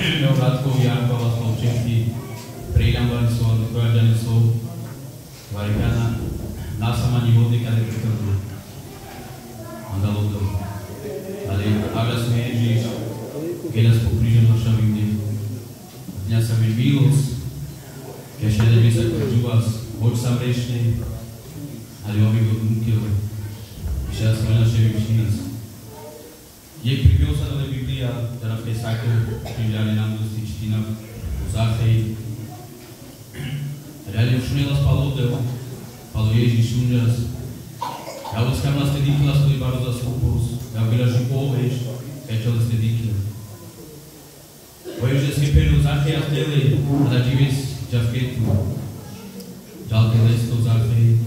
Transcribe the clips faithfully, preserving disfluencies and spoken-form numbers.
Neobrátkovi Janko a spoločenky prijímali svoj dokojaďaný slov Varikana násamani vody, kada prekrdu. Andalo to. Ale aga sme Ježiš, keď nás pokrížem naša vygde. Dňa sa mi milosť, keď šedeme sa kroču vás, hoď sam rešne, ale ovi go nutil. Ešte sme naše vyšinec. Je pribilo sa do Biblia, teda v tej sajte pribľali nám do stičtina u Zachej. Reálne už nela spalo odel, palo Ježiš úžas. Ja oskam na ste dikla svoj baro za slúpos, ja vyražím poveš, keď čo ste dikla. Poveš, že si peru Zachej a v tele, a da živies ťavketu. Ďalke lesto Zachej,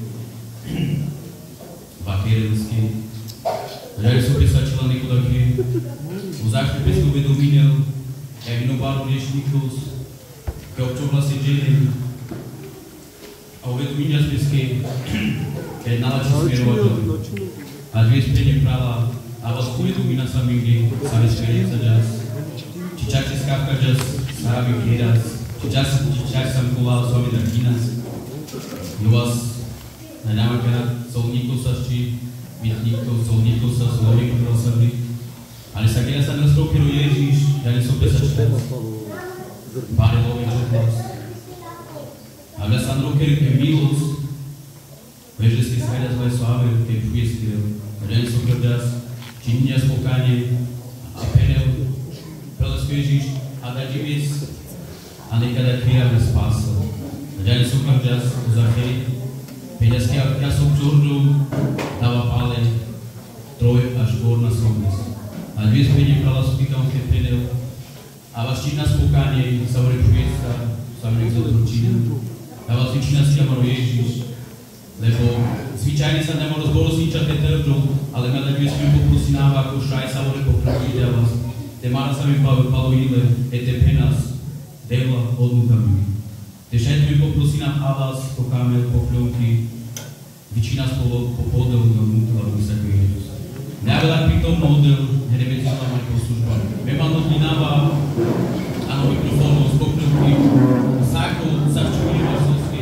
vakerenský. Žali sú pesačila Nikodakie, u Zachej pesku vedominel, jak inobaru riešnikos, keď občo vlastne dženem, a uvedominia z peske, keď nalačí smerovateľ. A dve sprenie práva, a vás uvedomina sa mingde, sa vesperie sa ďas. Či čak si skávka ďas, sa rabi kieraz, či čak sam kolal s vami drakinas. I vás nadáme kada solníkov sa či mytníkov, solníkov sa, slovníkov rozsadli. Ale sa keď sa nastrokero Ježiš, ja nie som pesačka. Páre lovi čo vás. A ja sa roker ke milosť, veže si skáďa svoje slávy, keď pujeskýrel. Ja nie som krvďas, činia spokáne, a penel, prelesko Ježiš, a da živies, a nekada kvíjame spásel. Ja nie som krvďas, u Zachej, peňazky a kňasov čordu, dáva pále, troje až gor na slobnes. A dve spenie prala spíkam ke penel, a vaš činná spokáne, sa vore pujesta, sa mi nechcel zručina. Dáva zvyčina si amaro Ježiš, lebo zvyčajne sa nemôžu zborosničať ten trdru, ale ma da dve spiem poprosí náva, ako šaj sa vore poprví ide vás. Te mara sa mi palo ile, e te penas, dela odnúkami. Te šaj mi poprosí nám a vás, pokáme pokľovky, vyčina spolo po podelu na vnúkla, aby sa ako Jezus. Neaveľa pritom model, nedeme si sa mať po službách. Mema notní náva, áno, mikrofónu, z pokľovky, sáko, sa včúri vás noské.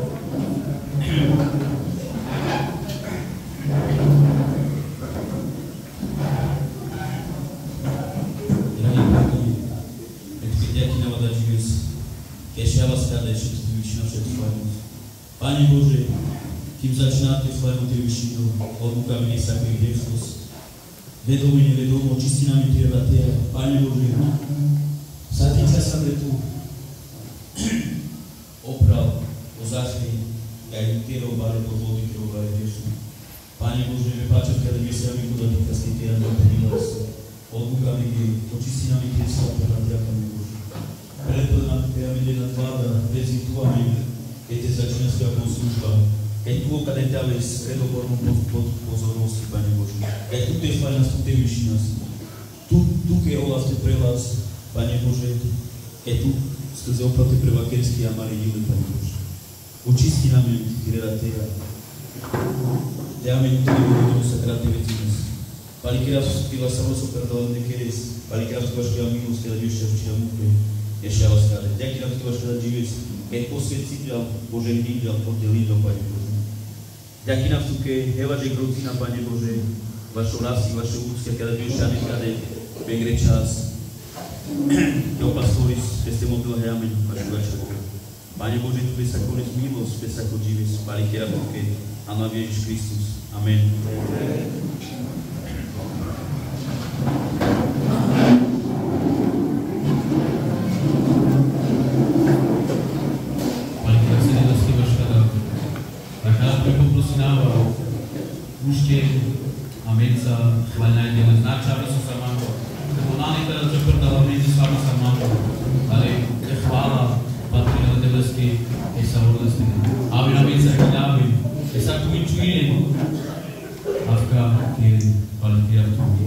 Drahí páni, keď ďaký na vada žives, keďže ja vás kádaj všetko vyššina všetko slajnosť. Pane Bože, kým začínáte slajnosť vyššinu, odnúkami nech sa kvých hrievskosť, vedomo i nevedomo, čisti nám je teba teba. Pane Bože, satýca sa pre tu opral o Zachej, aj kjerov bare pod vody, kjerov bare hriešný. Pane Bože, prepáčam, kada mi sa mi kuda týka z tých teba milás. Odnúkami jej, očisti nám je teba teba ďakami Bože. Preto nám teba ide na vláda, bez ich tu a my, keď te začína svojá služba. Keď tu okade ťa veš stredobornú pod pozornosti, Pane Bože. Keď tu tiež Pane nás tu te vyšší nás. Tu, tu je ovlastne pre vás, Pane Bože. Keď tu skrze oplaty pre vakerský a Marii Juli, Pane Bože. Učisti nám je kreatéra. Ďame tu nebudu sa krátne veci dnes. Pane, keď vás ty vás samo super dole nekeres. Pane, keď vás tu vaš kľa milosť, keď ešte určite múpe. Ešte vás káde. Ďaký nám tu vaš kľa živec. Keď posviet cítil, Bože lídel, poddelí do Pane Bože. Ďaký nám tu ke hevađe grozina, Pane Bože. Vašou rasi, vašou úctia, kada tu ešte kade begre čas. Te opastoris, te ste modlil amen, vašu vašu Bohu. Pane Bože, tu sa konec milosť, sa ako živis, Pane, kera tuke, a na Ježiš Kristus. Amen. Pane, kera se nedostí vaš kada, tak kada prepoprosí náva, ušte, amen sa, chvaľnajte, len značáme sa sa mám. Lebo náni teda čeprdala medzi s vama sa mám, ale je chvála, patrí na telesky, je sa hodlestný. Aby na více chľaví, je sa tu inčujem. Avka, kjer, kvalitira v tom.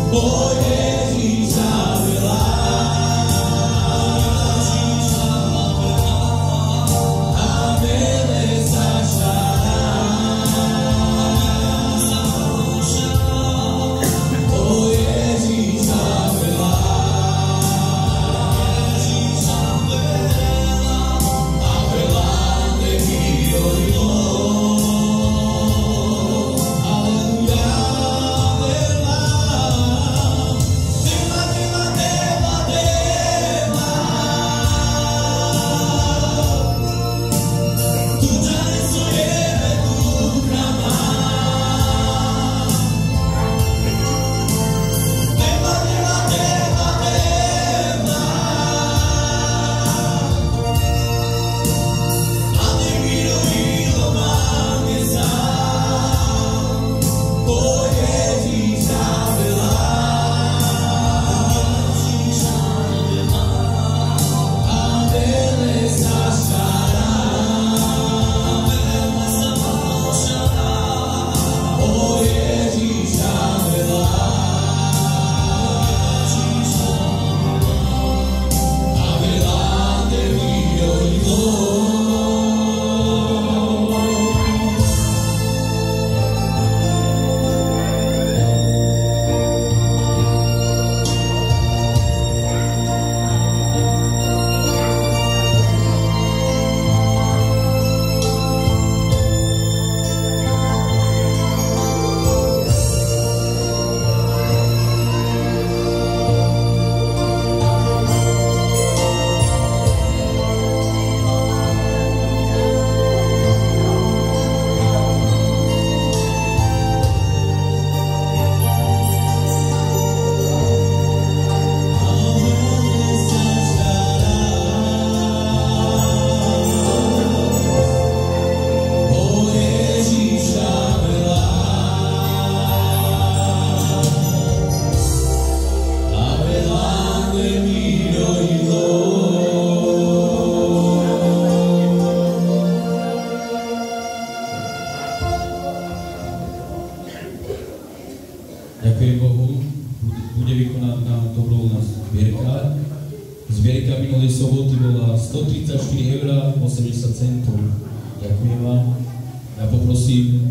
Ďakujem Bohu, bude vykonaná dobrovoľná zbierka. Zbierka minulej soboty bola stotridsaťštyri eur osemdesiat centov. Ďakujem vám. Ja poprosím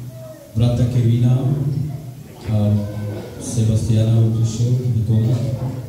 brata Kevina a Sebastiana, aby prišiel vykonať.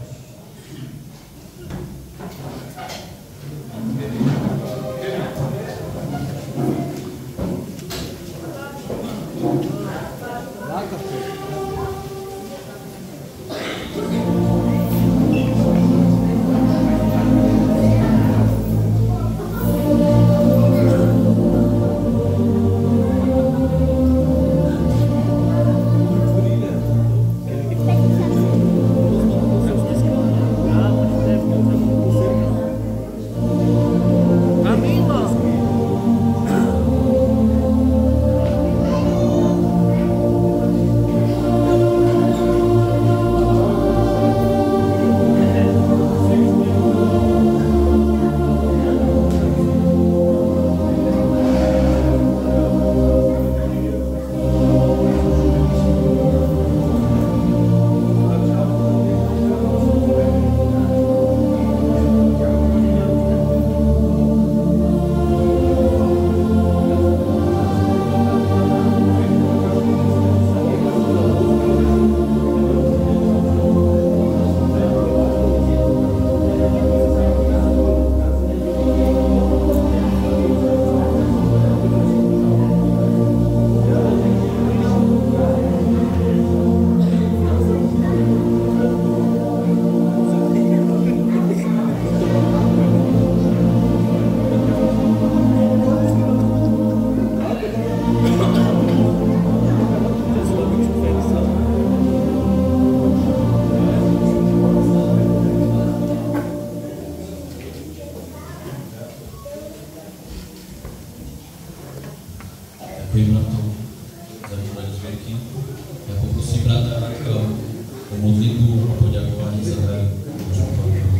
Ďakujem bratom za vybranie zbierky. Ja poprosím brata Raka o modlitbu a poďakovanie za dar Božú Pánu.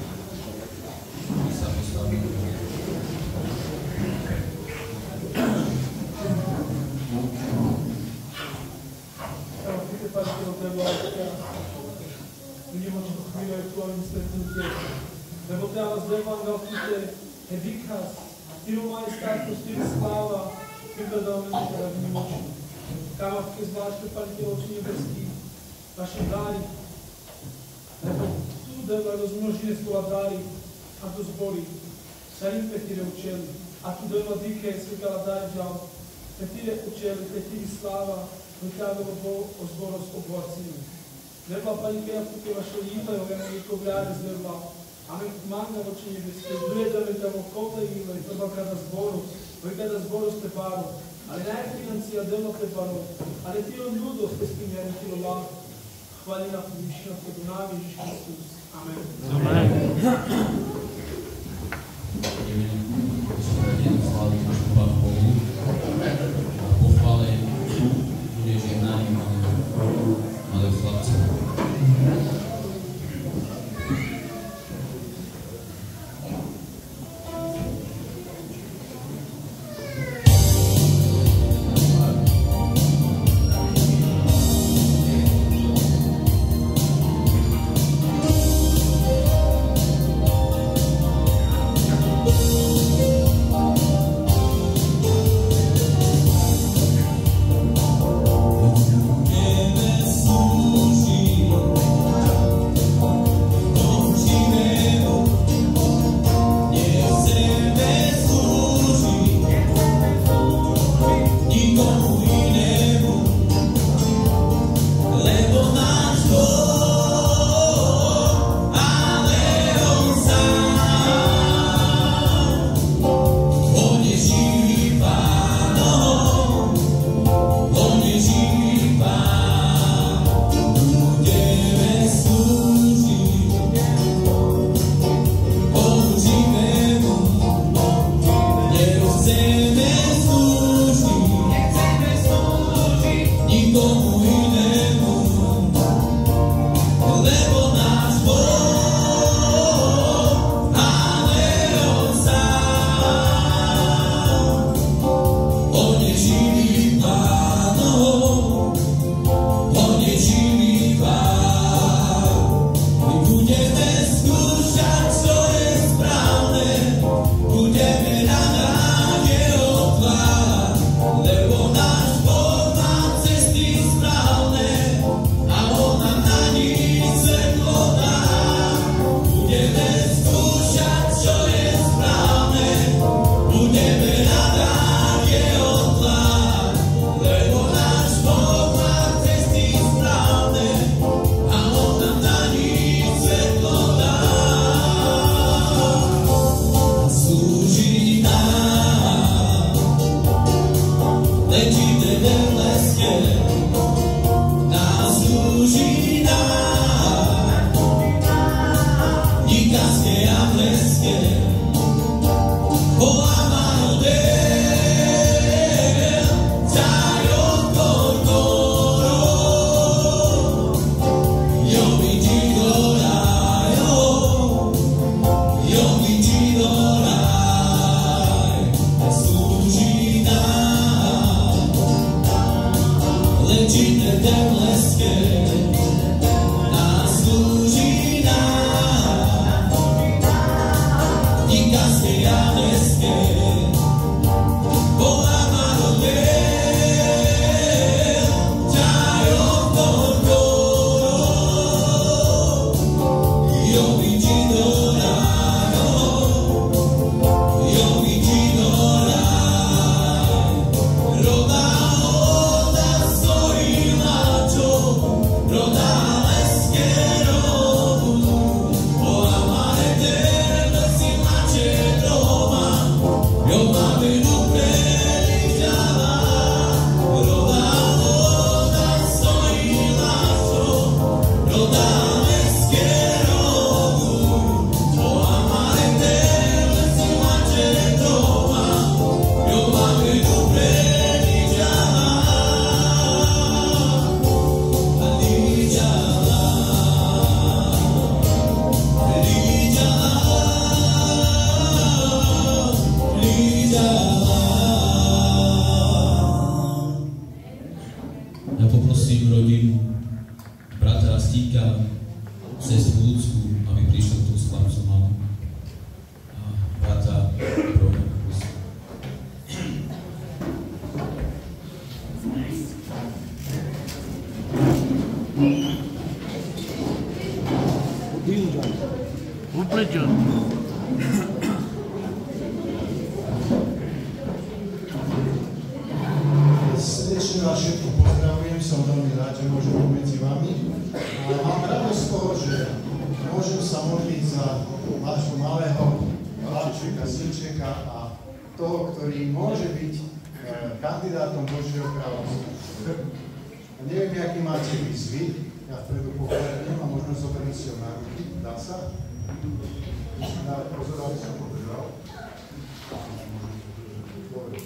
My sa postavíme. Thank you. ti od Teba, Otče. Vidimo Ti chvíľu aj Tvojim stretnutiem. Lebo teraz v Evangeliite je výkaz, Tyho majestátnosť, Tyho sláva, vyhľadáme na Teba vnímočí. Kávavke zvláště, Pane Tě, oči nebeský, naše dáry. Lebo tu Teba rozmnožíme slova dáry, a to zbory. Sarím Petire učeli, a tu Teba dýke, svekala dáry žal. Petire učeli, Petire sláva, vykládalo Boh o zborovsť obohacíme. Neba, Pani Tě, Tě vaše lítajú, ja mám to vľáre z neba. Ame manga oči nebeské, gledame tamo kolta ima i prva kada zboru, koji kada zboru ste paro, ali najfinancija delo te paro, ali ti on ljudo ste s tim jedan kilo la, hvali na višina kodu navi Ježiš Kristus. Amen. Amen. Amen. Slávu nášmu Pánu Bohu. A pochvále bude žehnání malého chlapca. Roda bratíka, sestru Ľudsku, aby prišiel tú slavcu mamu. A brata Brona Kusa. Upličo. Srdečne vás všetko pozdravujem, som veľmi rád, že môžem byť medzi vami. A mám radosť z toho, že môžem sa modliť za vášho malého chlapčeka, synčeka a toho, ktorý môže byť kandidátom Božieho kráľovstva. Neviem, aký máte výzvy, ja vpredu pohľadnem a možno zoberiem si ho na ruky. Dá sa? Musím dávať pozor, aby som ho držal. Dobre.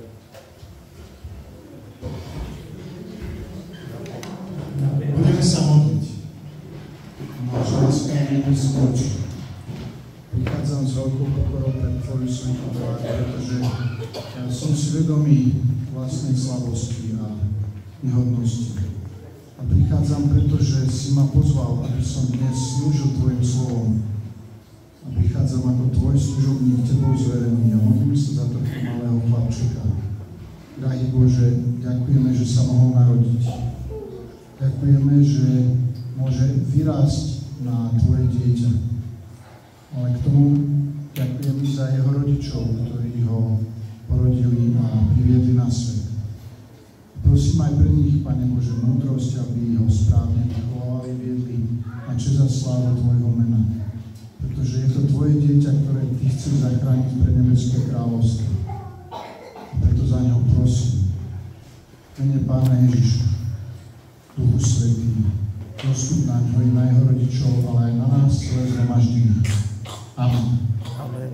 Budeme sa modliť. Náš láska je nebeský oči. Prichádzam s veľkou pokorou pred Tvoju svätú tvár, pretože ja som si vedomý vlastnej slabosti a nehodnosti. A prichádzam, pretože si ma pozval, aby som dnes slúžil Tvojim slovom. A prichádzam ako Tvoj služobník, Tebou zverený a modlím sa za tohto malého chlapčeka. Drahý Bože, ďakujeme, že sa mohol narodiť. Ďakujeme, že môže vyrásť na Tvoje dieťa. Ale k tomu ďakujem za jeho rodičov, ktorí ho porodili a priviedli na svet. Prosím aj pre nich, Pane Bože, múdrosť, aby ho správne vychovávali, viedli na česť a slávu Tvojho mena. Pretože je to Tvoje dieťa, ktoré Ty chceš zachrániť pre nebeské kráľovstvo. A preto za neho prosím. Mene Pána Ježiša, Duchu Svätý, dostup na ňo i na jeho rodičov, ale aj na nás celé zhromaždenie. Amen. Amen.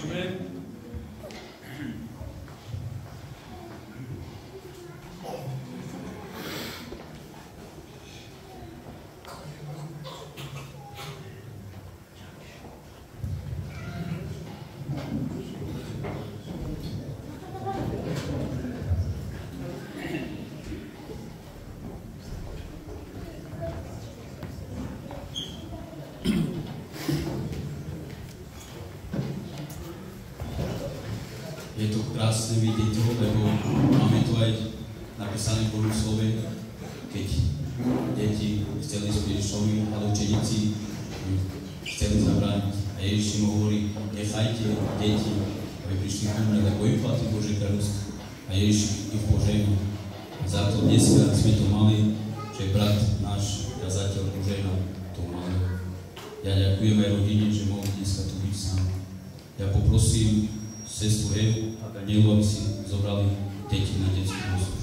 Je to krásne vidieť to, lebo máme to aj napísané v Božom slove, keď deti chceli ísť Ježišovi, ale učeníci chceli zabrániť. A Ježiš im hovorí, nechajte deti, aby prišli ku mne, lebo im platí Božie kráľovstvo. A Ježiš ich požehná. Za to dneska sme to mali, že brat náš kazateľ požehnal to malého. Ja ďakujem aj rodine, že mohol dneska tu byť sám. Ja poprosím sestru Evu a Danielu, aby si zobrali deti na detskú bohoslužbu.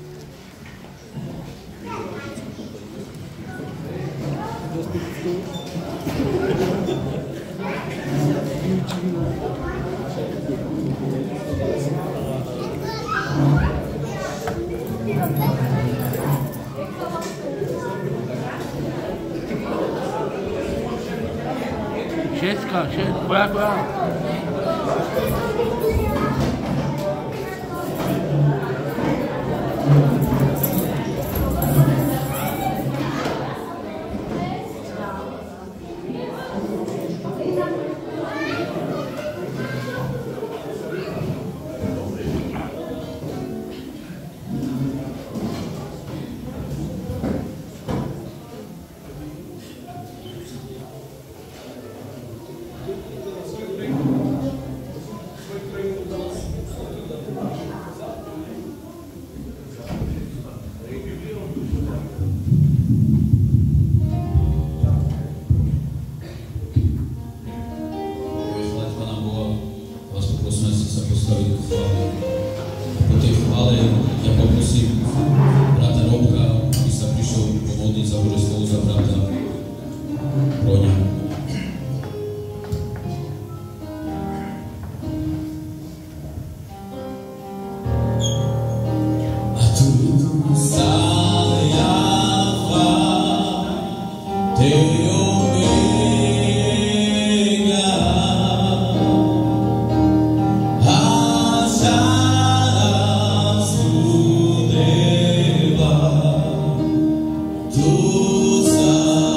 Všetka, všetko, ako ja. Tu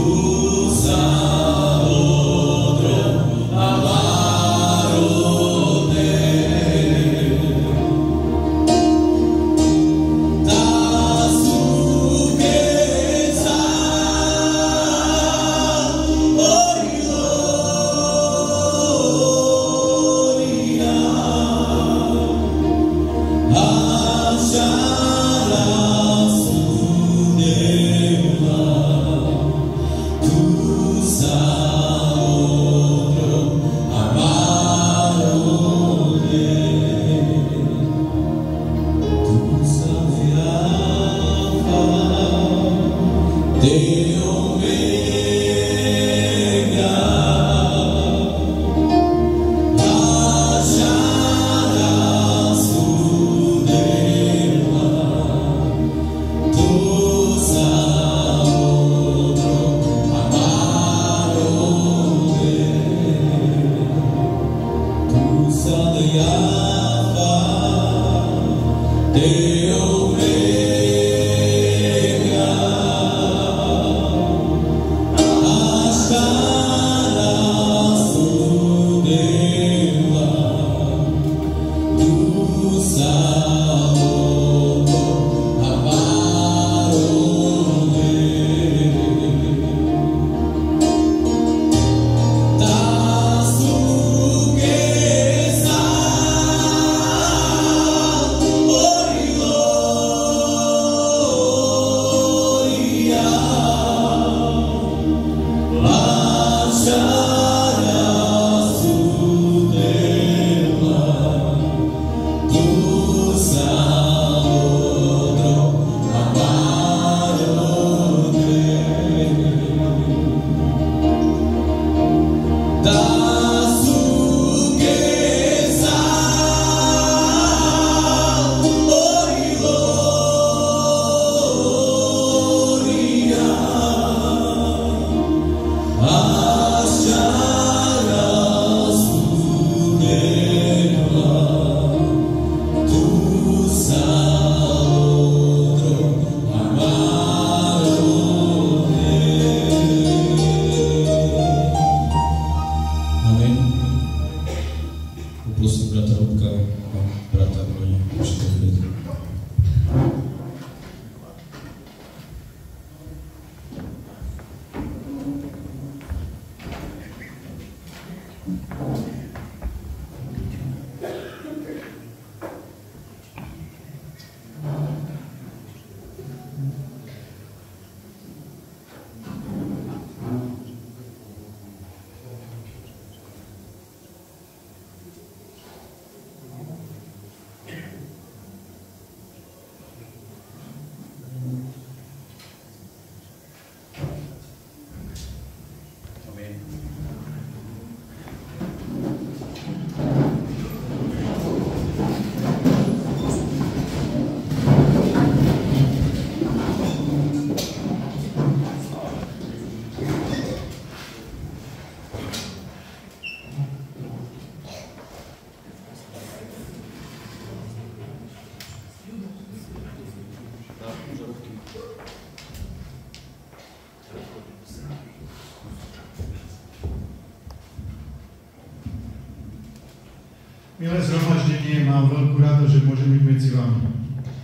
Milé zhromaždenie, mám veľkú radosť, že môžem byť medzi vami. E,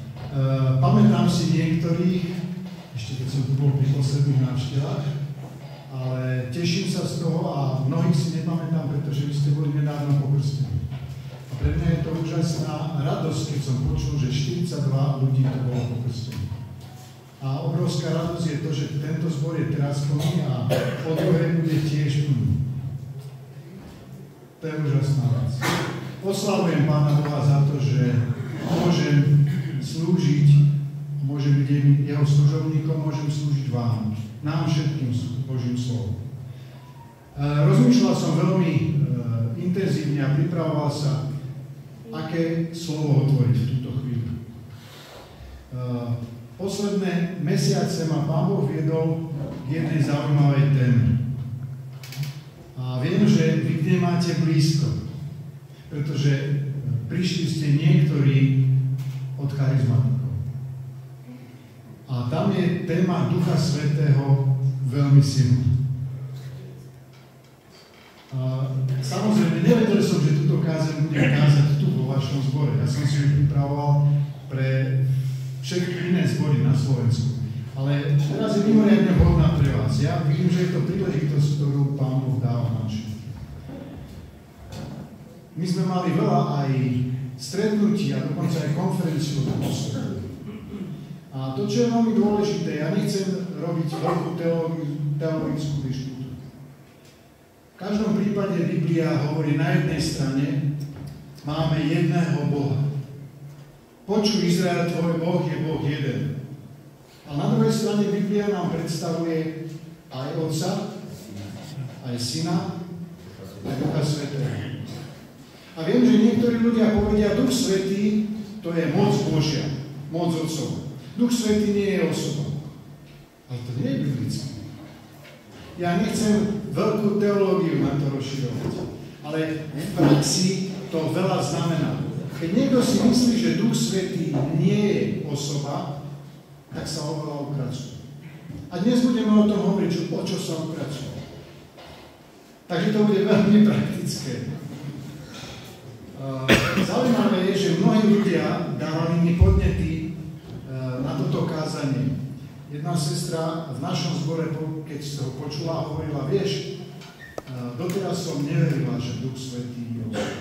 pamätám si niektorých, ešte keď som tu bol pri posledných návštevách, ale teším sa z toho a mnohých si nepamätám, pretože vy ste boli nedávno pokrstení. A pre mňa je to úžasná radosť, keď som počul, že štyridsaťdva ľudí to bolo pokrstených. A obrovská radosť je to, že tento zbor je teraz plný a po druhé bude tiež plný. To je úžasná vec. Oslavujem Pána Boha za to, že môžem slúžiť, môžem byť jeho služobníkom, môžem slúžiť vám, nám všetkým Božím slovom. Rozmýšľal som veľmi intenzívne a pripravoval sa, aké slovo otvoriť v túto chvíľu. Posledné mesiace ma Pán Boh viedol k jednej zaujímavej téme. A viem, že vy k nej máte blízko, pretože prišli ste niektorí od charizmatikov. A tam je téma Ducha Svätého veľmi silný. Samozrejme, nevedel som, že túto kázeň budem kázať tu vo vašom zbore. Ja som si ju pripravoval pre všetky iné zbory na Slovensku. Ale teraz je mimoriadne vhodná pre vás. Ja vidím, že je to príležitosť, ktorú Pán Boh dáva nám všetkým. My sme mali veľa aj stretnutí a dokonca aj konferenciu o tomto svete. A to, čo je veľmi dôležité, ja nechcem robiť veľkú teologickú dispútu. V každom prípade Biblia hovorí na jednej strane, máme jedného Boha. Počuj, Izrael, tvoj Boh je Boh jeden. A na druhej strane Biblia nám predstavuje aj Otca, aj Syna, aj Ducha Svätého. A viem, že niektorí ľudia povedia, Duch Svätý, to je moc Božia, moc Otcova. Duch Svätý nie je osoba. Ale to nie je biblické. Ja nechcem veľkú teológiu na to rozširovať, ale v praxi to veľa znamená. Keď niekto si myslí, že Duch Svätý nie je osoba, tak sa oveľa ukracuje. A dnes budeme o tom hovoriť, o čo sa ukracuje. Takže to bude veľmi praktické. Zaujímavé je, že mnohí ľudia dávali mi podnety na toto kázanie. Jedna sestra v našom zbore, keď sa ho počula, hovorila, vieš, doteraz som neverila, že Duch Svätý je osoba.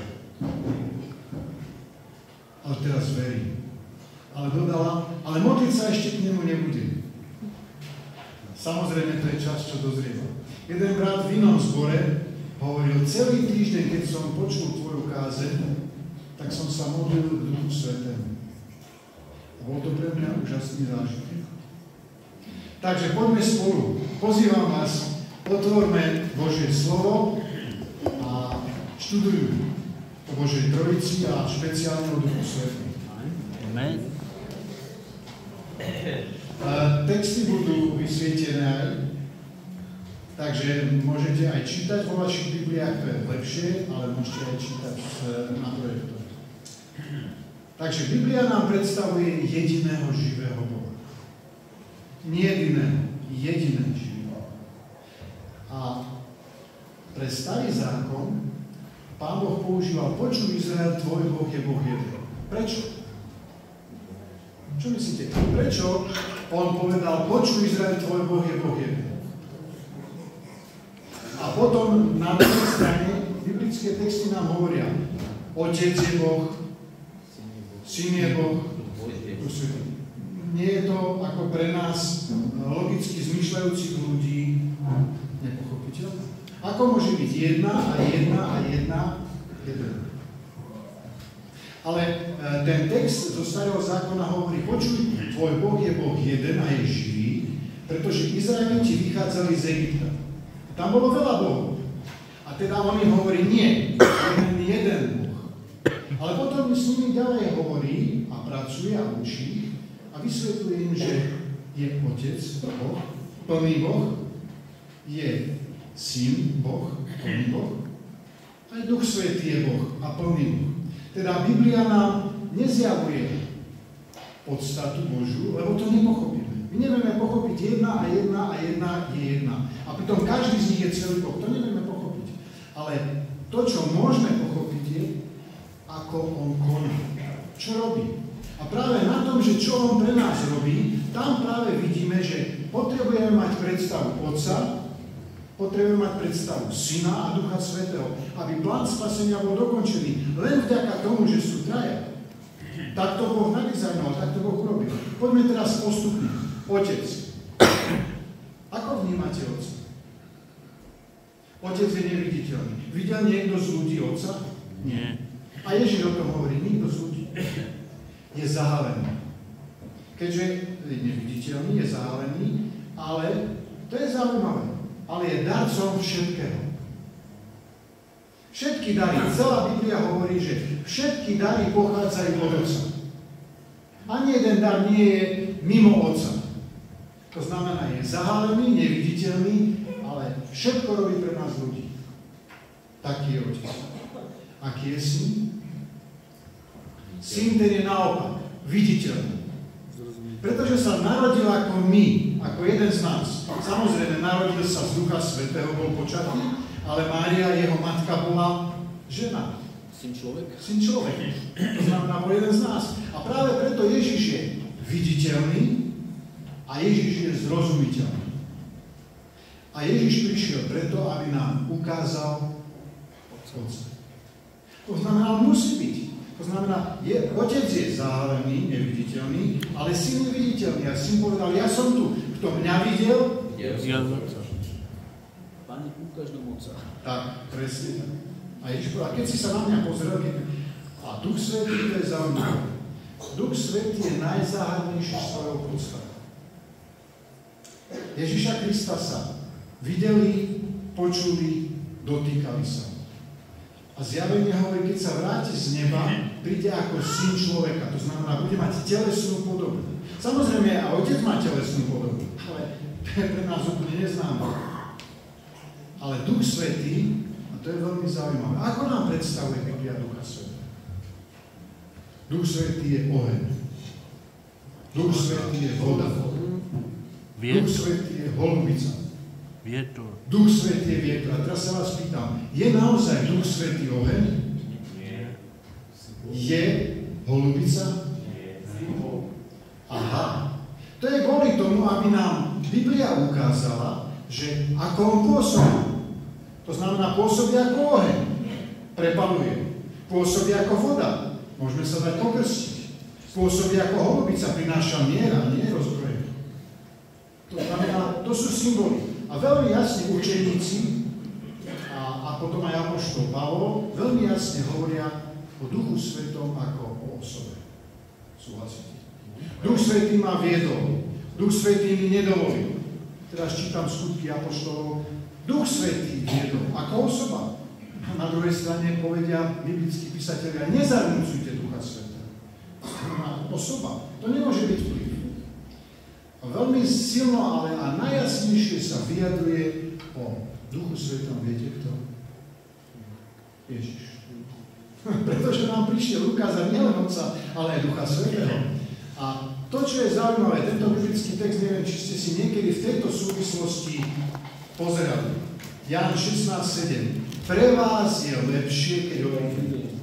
Ale teraz verím. Ale dodala, ale modliť sa ešte k nemu nebudem. Samozrejme, to je čas, čo dozrieva. Jeden brat v inom zbore hovoril, celý týždeň, keď som počul tvoju kázeň, tak som sa modlil k Duchu Svätému. A bol to pre mňa úžasný zážitok. Takže poďme spolu. Pozývam vás, otvorme Božie slovo a študujme o Božej Trojici a špeciálne o Duchu Svätém. Amen. Texty budú vysvietené aj, takže môžete aj čítať vo vašich Bibliách, to je lepšie, ale môžete aj čítať na projektore. Takže Biblia nám predstavuje jediného živého Boha. Nie jediného, jediného živého. A pre starý zákon Pán Boh používal, počuj Izrael, tvoj Boh je Boh jeden. Prečo? Čo myslíte? Prečo on povedal, počuj Izrael, tvoj Boh je Boh jeden? A potom na druhej strane biblické texty nám hovoria, Otec je Boh, Syn je Boh, Duch Svätý. Nie je to ako pre nás logicky zmyšľajúcich ľudí nepochopiteľné. Ako môže byť jedna a jedna a jedna jeden? Ale ten text zo Starého zákona hovorí, počuj, tvoj Boh je Boh jeden a je živý, pretože Izraeliti vychádzali z Egypta. Tam bolo veľa bohov. A teda on im hovorí, nie, jeden jeden Boh. Ale potom s nimi ďalej hovorí a pracuje a učí a vysvetľuje im, že je Otec, Boh, plný Boh, je Syn, Boh, plný Boh, aj Duch Svätý je Boh a plný Boh. Teda Biblia nám nezjavuje podstatu Božiu, lebo to nepochopíme. My nevieme pochopiť jedna a jedna a jedna je jedna. A pritom každý z nich je celý Boh. To nevieme pochopiť. Ale to, čo môžeme pochopiť, je, ako on koná. Čo robí? A práve na tom, že čo on pre nás robí, tam práve vidíme, že potrebujeme mať predstavu Otca, potrebujeme mať predstavu Syna a Ducha Svätého, aby plán spasenia bol dokončený. Len vďaka tomu, že sú traja. Tak to Boh nadizajnoval, tak to Boh urobil. Poďme teraz postupne. Otec. Ako vnímate Otca? Otec je neviditeľný. Videl niekto z ľudí Otca? Nie. A Ježiš o tom hovorí, nikto z ľudí. Je zahalený. Keďže je neviditeľný, je zahalený, ale to je zaujímavé. Ale je darcom všetkého. Všetky dary, celá Biblia hovorí, že všetky dary pochádzajú od Otca. Ani jeden dar nie je mimo Otca. To znamená, je zahalený, neviditeľný, ale všetko robí pre nás ľudí. Taký je Otec. Aký je Syn? Syn ten je naopak, viditeľný. Pretože sa narodil ako my, ako jeden z nás. Samozrejme, narodil sa z Ducha Svätého, bol počatý, ale Mária, jeho matka, bola žena. Syn človek? Syn človek. To znamená, bol jeden z nás. A práve preto Ježiš je viditeľný a Ježiš je zrozumiteľný. A Ježiš prišiel preto, aby nám ukázal Otca. To znamená, on musí byť. To znamená, je, Otec je záhadný, neviditeľný, ale Syn je viditeľný. A Syn povedal, ja som tu. Kto mňa videl? Ja Otca. Pane, ukáž nám Otca. Tak, presne. A Ježiš povedal, keď si sa na mňa pozrel, a Duch Svätý, to je zaujímavé. Duch Svätý je najzáhadnejší svojou podstatou. Ježiša Krista sa videli, počuli, dotýkali sa. A zjavenie hovorí, keď sa vráti z neba, príde ako syn človeka. To znamená, bude mať telesnú podobu. Samozrejme, a Otec má telesnú podobu, ale to je pre nás úplne neznáme. Ale Duch Svätý, a to je veľmi zaujímavé, ako nám predstavuje Biblia Ducha Svätého? Duch Svätý je oheň. Duch Svätý je voda. Duch Svätý je holubica. Vietor. Duch Svätý je vietor. A teraz sa vás pýtam, je naozaj Duch Svätý oheň? Nie. Je holubica? Aha. To je kvôli tomu, aby nám Biblia ukázala, že ako on pôsobí. To znamená, pôsobí ako oheň. Prepaluje. Pôsobí ako voda. Môžeme sa dať pokrstiť. Pôsobí ako holubica. Prináša mier a nie rozbrojenie. To znamená, to sú symboly. A veľmi jasne učeníci a, a potom aj apoštol Pavol veľmi jasne hovoria o Duchu Svätom ako o osobe. Súhlasíte? Duch Svätý ma viedol. Duch Svätý mi nedovolil. Teraz čítam skutky apoštolov. Duch Svätý viedol ako osoba. A na druhej strane povedia biblickí písatelia, nezarmúcujte Ducha Svätého. Osoba. To nemôže byť vplyv. A veľmi silno, ale a najjasnejšie sa vyjadruje o Duchu Svätom. Viete kto? Ježiš. Pretože nám prišiel ukázať nielen Otca, ale aj Ducha Svätého. A to, čo je zaujímavé, tento biblický text, neviem, či ste si niekedy v tejto súvislosti pozerali. Ján šestnásť sedem. Pre vás je lepšie, keď odídem.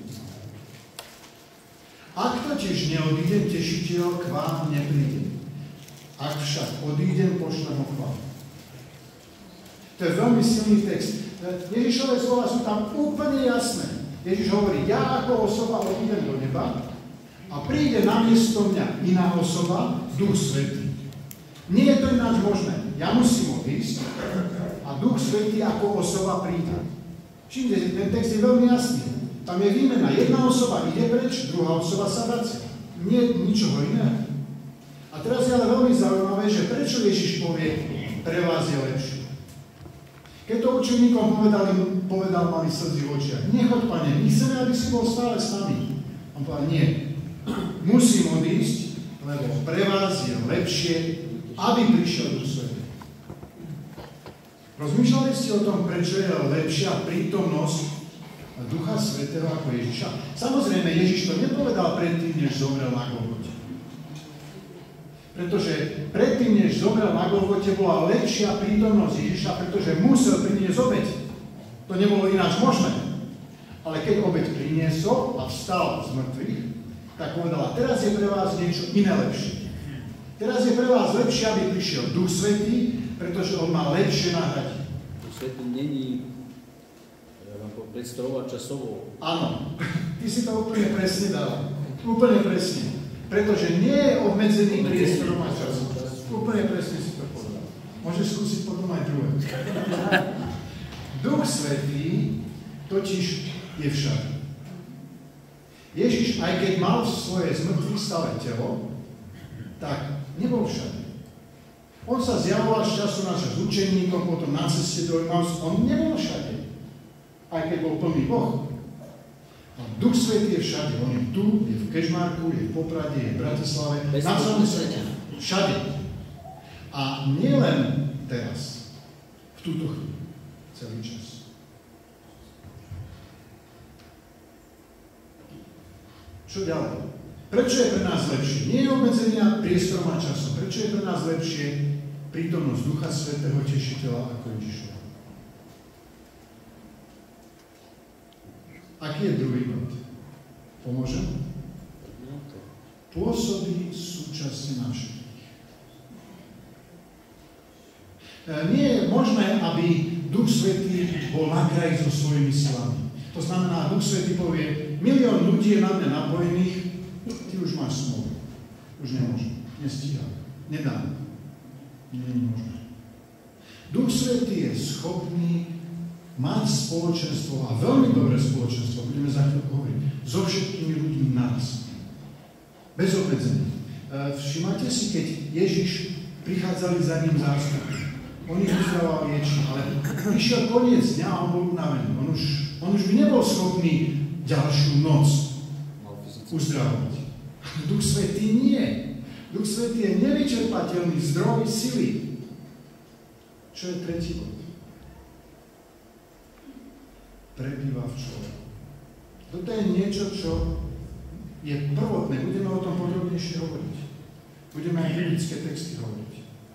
Ak totiž neodídem, tešiteľ k vám nepríde. Ak však odídem, pošlem ho k vám. To je veľmi silný text. Ježišové slova sú tam úplne jasné. Ježiš hovorí, ja ako osoba odídem do neba a príde namiesto mňa iná osoba, Duch Svätý. Nie je to ináč možné. Ja musím odísť a Duch Svätý ako osoba príde. Všimte, ten text je veľmi jasný. Tam je výmena. Jedna osoba ide preč, druhá osoba sa vracia. Nie ničoho iného. A teraz je ale veľmi zaujímavé, že prečo Ježiš povie, pre vás je lepšie. Keď to učeníkom povedal, povedal mali slzy v očiach. Nechoď, Pane, my chceme, aby si bol stále s nami. On povedal, nie. Musím odísť, lebo pre vás je lepšie, aby prišiel Duch Svätý. Rozmýšľali ste o tom, prečo je lepšia prítomnosť Ducha Svätého ako Ježiša? Samozrejme, Ježiš to nepovedal predtým, než zomrel na Golgote. Pretože predtým, než zomrel na Golgote, bola lepšia prítomnosť Ježiša, pretože musel priniesť obeť. To nebolo ináč možné. Ale keď obeť priniesol a vstal z mŕtvych, tak povedala, teraz je pre vás niečo iné lepšie. Teraz je pre vás lepšie, aby prišiel Duch Svätý, pretože on má lepšie nahradiť. Duch Svätý není, ja vám poviem, predstavovať časovo. Áno, ty si to úplne presne dal. Úplne presne. Pretože nie je obmedzený priestorom a časom. Úplne presne si to povedal. Môžeš skúsiť potom aj druhé. Duch Svätý totiž je všade. Ježiš, aj keď mal svoje zmrtvých stále telo, tak nebol všade. On sa zjavoval z času na čas učeníkom, potom na ceste do Emaus. On nebol všade. Aj keď bol plný Boh. Duch Svätý je všade. On je tu, je v Kežmarku, je v Poprade, je v Bratislave. Na celom svete. Všade. A nielen teraz. V túto chvíľu. Celý čas. Čo ďalej? Prečo je pre nás lepšie? Nie je obmedzenia priestorom a časom. Prečo je pre nás lepšie prítomnosť Ducha Svätého Tešiteľa ako Ježišova? Aký je druhý bod? Pomôžem? Pôsobí súčasne na všetkých. Nie je možné, aby Duch Svätý bol na kraji so svojimi silami. To znamená, Duch Svätý povie, milión ľudí je na mňa napojených, ty už máš smolu. Už nemôžem. Nestíham. Nedám. Nie je možné. Duch Svätý je schopný mať spoločenstvo a veľmi dobré spoločenstvo, budeme za chvíľu hovoriť, so všetkými ľuďmi naraz. Bez obmedzenia. Všimajte si, keď Ježiš prichádzali za ním zástupy. On ich uzdravoval liečil, ale prišiel koniec dňa a on bol unavený. On už, on už by nebol schopný ďalšiu noc uzdravovať. Duch Svätý nie. Duch Svätý je nevyčerpateľný zdroj sily. Čo je tretí bod? Prebýva v človeku. Toto je niečo, čo je prvotné. Budeme o tom podrobnejšie hovoriť. Budeme aj biblické texty hovoriť.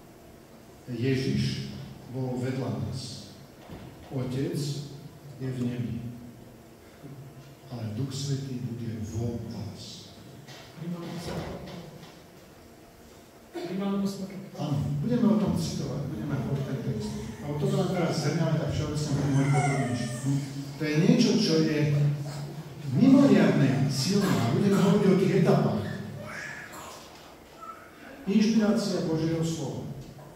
Ježiš bol vedľa nás. Otec je v nebi. Ale Duch Svätý bude vo vás. Áno, budeme o tom citovať, budeme hovoriť ten text. A o toto nám teraz zhrňame, tak všeobecne budeme hovoriť podrobnejšie. To je niečo, čo je mimoriadne, silné. Budeme hovoriť o tých etapách. Inšpirácia Božieho slova.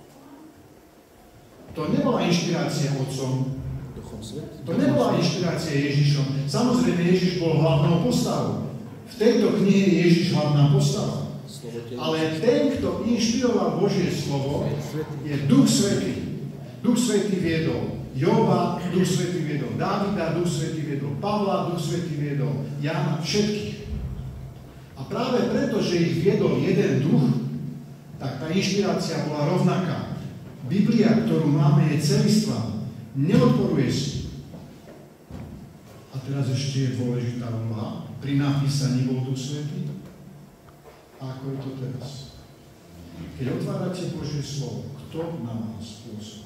To nebola inšpirácia Otcom. To nebola inšpirácia Ježišom. Samozrejme, Ježiš bol hlavnou postavou. V tejto knihe je Ježiš hlavná postava. Ale ten, kto inšpiroval Božie slovo, je Duch Svätý. Duch Svätý viedol Joba, Duch Svätý viedol Dávida, Duch Svätý viedol Pavla, Duch Svätý viedol Jána, všetkých. A práve preto, že ich viedol jeden duch, tak tá inšpirácia bola rovnaká. Biblia, ktorú máme, je celistvá. Neodporuje si. A teraz ešte je dôležitá úloha. Pri napísaní bol Duch Svätý. A ako je to teraz? Keď otvárate Božie slovo, kto na vás pôsobí?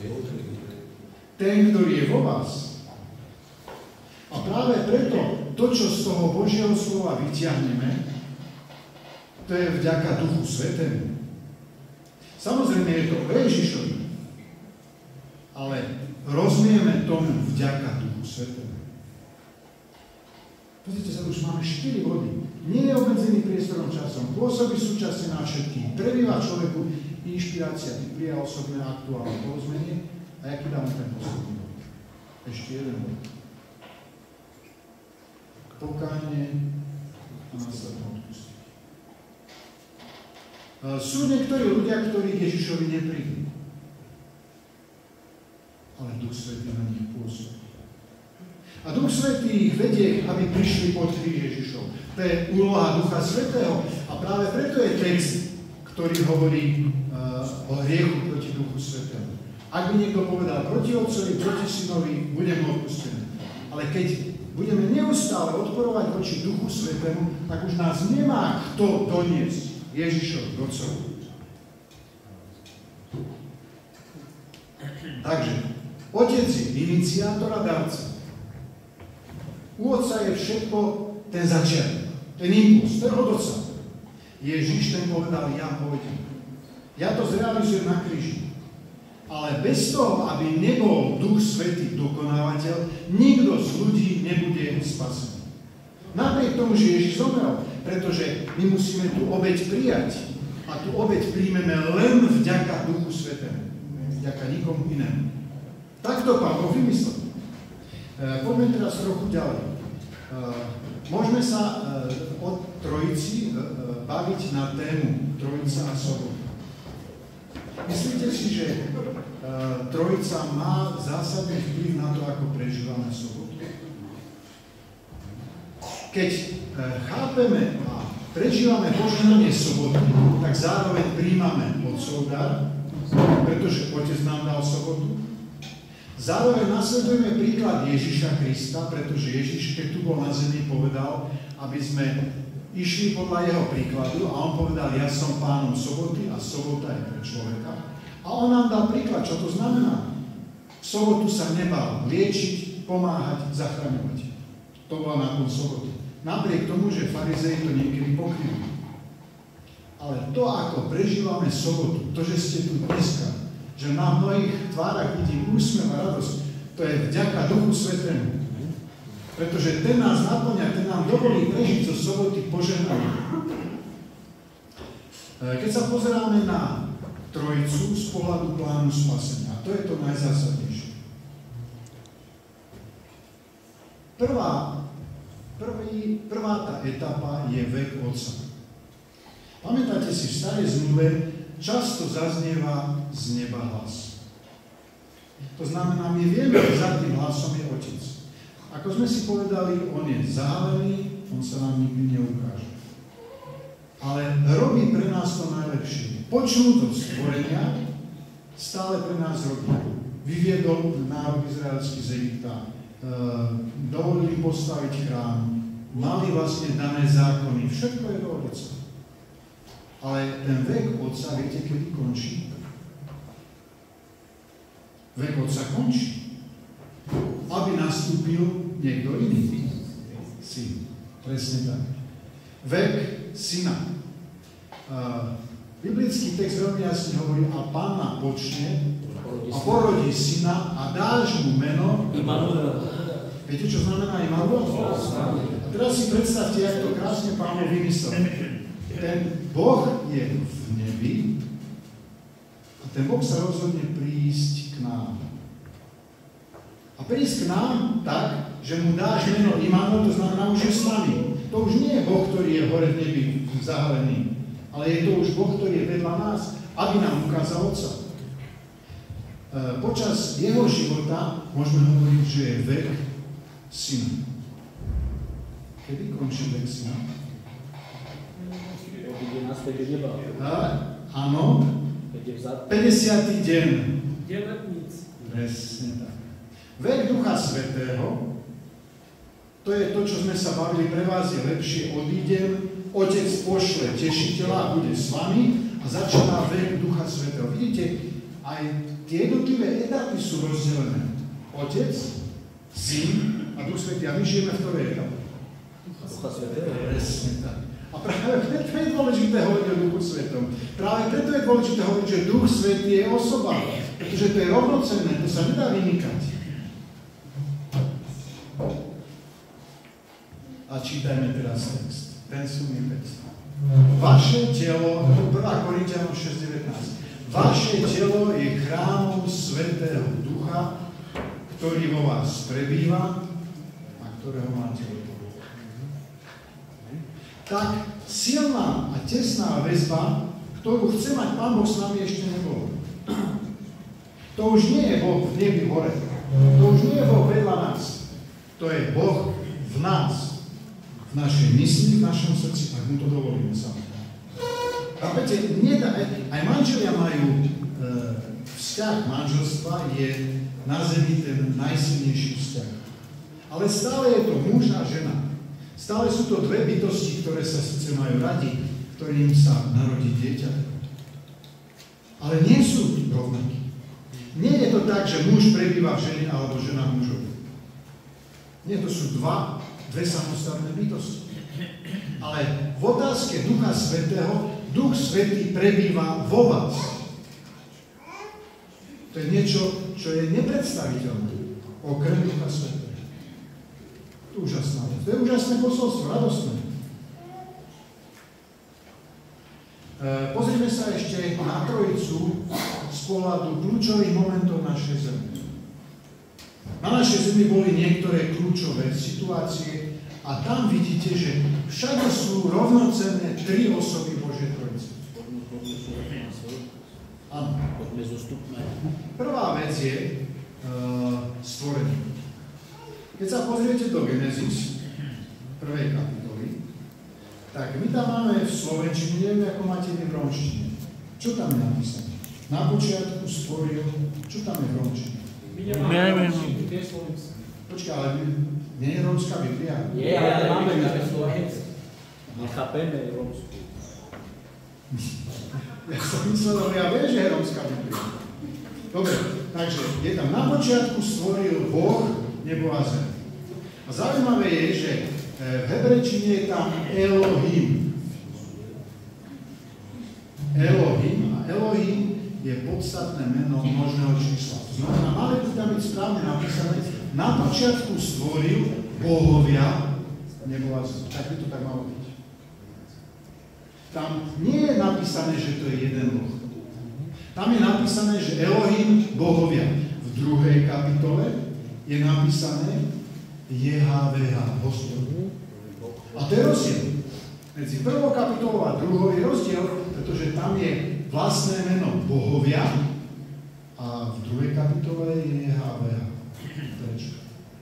Ten, ktorý je vo vás. A práve preto, to, čo z toho Božieho slova vyťahneme, to je vďaka Duchu Svätému. Samozrejme je to o Ježišovi, ale rozumieme tomu vďaka Duchu Svätému. Pozrite sa, už máme štyri body. Nie je obmedzený priestorom časom, pôsobí súčasne na všetkých, prebýva človeku inšpirácia, Biblia osobné aktuálne porozumenie. A jaký dáme ten posledný bod? Ešte jeden bod. Pokánie a následné odpustenie. Sú niektorí ľudia, ktorí k Ježišovi neprídu. Ale Duch Svätý na nich pôsobí. A Duch Svätý ich vedie, aby prišli pod kríž Ježišov. To je úloha Ducha Svätého. A práve preto je text, ktorý hovorí uh, o hriechu proti Duchu Svätému. Ak by niekto povedal proti Otcovi, proti Synovi, budeme odpustení. Ale keď budeme neustále odporovať voči Duchu Svätému, tak už nás nemá kto doniesť Ježišovi, Otcovi. Takže, Otec je iniciátor a darca. U Otca je všetko ten začiatok, ten impuls, ten od Otca. Ježiš ten povedal, ja pôjdem. Ja to zrealizujem na kríži. Ale bez toho, aby nebol Duch Svätý dokonávateľ, nikto z ľudí nebude spasený. Napriek tomu, že Ježiš zomrel, pretože my musíme tú obeť prijať. A tú obeť príjmeme len vďaka Duchu Svätému. Vďaka nikomu inému. Takto Pán Boh vymyslel. E, poďme teraz trochu ďalej. E, môžeme sa e, o Trojici e, baviť na tému Trojica a sobota. Myslíte si, že e, Trojica má zásadný vplyv na to, ako prežívame sobotu? Keď e, chápeme a prežívame požehnanie soboty, tak zároveň príjmame Otcov dar, pretože Otec nám dal sobotu. Zároveň nasledujeme príklad Ježiša Krista, pretože Ježiš, keď tu bol na zemi, povedal, aby sme išli podľa jeho príkladu a on povedal, ja som pánom soboty a sobota je pre človeka. A on nám dal príklad, čo to znamená. V sobotu sa nebal liečiť, pomáhať, zachraňovať. To bola náplň soboty. Napriek tomu, že farizei to niekedy pokryli. Ale to, ako prežívame sobotu, to, že ste tu dneska, že na mnohých tvárach vidím úsmev a radosť, to je vďaka Duchu Svätému. Pretože ten nás naplňa, ten nám dovolí prežiť zo soboty požehnanie. Keď sa pozeráme na Trojicu z pohľadu plánu spasenia, to je to najzásadnejšie. Prvá, prvý, prvá tá etapa je vek Otca. Pamätáte si, v starej zmluve často zaznieva z neba hlas. To znamená, my vieme, že za tým hlasom je Otec. Ako sme si povedali, on je zahalený, on sa nám nikdy neukáže. Ale robí pre nás to najlepšie. Počnú to stvorenia, stále pre nás robí. Vyviedol národ izraelský z Egypta, e, dovolili postaviť chrám, mali vlastne dané zákony, všetko je do Otca. Ale ten vek Otca, viete, kedy končí? Vek Otca končí. Aby nastúpil niekto iný. Syn. Presne tak. Vek syna. Uh, biblický text veľmi jasne hovorí, a Panna počne a porodí syna a dáš mu meno Immanuel. Viete, čo znamená Immanuel? A teraz si predstavte, jak to krásne Pán Boh vymyslel. Ten Boh je v nebi a ten Boh sa rozhodne prísť k nám. A prísť k nám tak, že mu dáš meno Immanuel, to znamená, už je s nami. To už nie je Boh, ktorý je hore v nebi zahalený, ale je to už Boh, ktorý je vedľa nás, aby nám ukázal Otca. E, počas jeho života môžeme hovoriť, že je vek syna. Kedy končí vek syna? Áno, päťdesiaty deň. Presne tak. Vek Ducha Svätého, to je to, čo sme sa bavili, pre vás je lepšie, odídem, Otec pošle tešiteľa a bude s vami a začína vek Ducha Svätého. Vidíte, aj tie jednotlivé etapy sú rozdelené. Otec, Syn a Duch Svätý. A my žijeme v ktorej etape? Ducha Svätého. Presne tak. A práve preto je dôležité hovoriť o Duchu Svätom. Práve preto je dôležité hovoriť, že Duch Svätý je osoba. Pretože to je rovnocenné, to sa nedá vymykať. A čítajme teraz text. Ten súmny text. Vaše telo, prvá Korinťanom šesť devätnásť. Vaše telo je chrámom Svätého Ducha, ktorý vo vás prebýva a ktorého máte od Boha. Tak silná a tesná väzba, ktorú chce mať Pán Boh s nami, ešte nebolo. To už nie je Boh v nebi hore. To už nie je Boh vedľa nás. To je Boh v nás. V našej mysli, v našom srdci, tak mu to dovolíme samozrejme. Chápete, aj manželia majú e, vzťah manželstva, je na zemi ten najsilnejší vzťah. Ale stále je to muž a žena. Stále sú to dve bytosti, ktoré sa síce majú radi, ktorým sa narodí dieťa. Ale nie sú rovnakí. Nie je to tak, že muž prebýva v žene alebo žena v mužovi. Nie, to sú dva, dve samostatné bytosti. Ale v otázke Ducha Svätého, Duch Svätý prebýva vo vás. To je niečo, čo je nepredstaviteľné. Okrem Ducha Svätého. To je úžasné. To je úžasné posolstvo, radostné. E, pozrime sa ešte na Trojicu z pohľadu kľúčových momentov našej zemi. Na našej zemi boli niektoré kľúčové situácie a tam vidíte, že všade sú rovnocenné tri osoby Božej Trojice. Áno. Prvá vec je e, stvorenie. Keď sa pozriete do Genesis, prvej kapitoly, tak my tam máme v slovenčine, neviem, ako máte v rómčine. Čo tam je napísané? Na počiatku stvoril, čo tam je v rómčine? My nemáme rómčinu, to je slovenské. Počkaj, ale nie je rómska Biblia? Je, ale máme na slovenské. Nechápeme rómsku. Ja som myslel, že ja viem, že je rómska Biblia. Dobre, takže je tam na počiatku stvoril Boh nebo a zem. A zaujímavé je, že v hebrejčine je tam Elohim. Elohim a Elohim je podstatné meno množného čísla. To znamená, mali by tam byť správne napísané, na počiatku stvoril bohovia nebo a zem. Tak by to tak malo byť. Tam nie je napísané, že to je jeden Boh. Tam je napísané, že Elohim, bohovia. V druhej kapitole je napísané J H V H, Hospodin. A to je rozdiel. Medzi prvou kapitolou a druhou je rozdiel, pretože tam je vlastné meno bohovia a v druhej kapitole je J H V H. Prečo?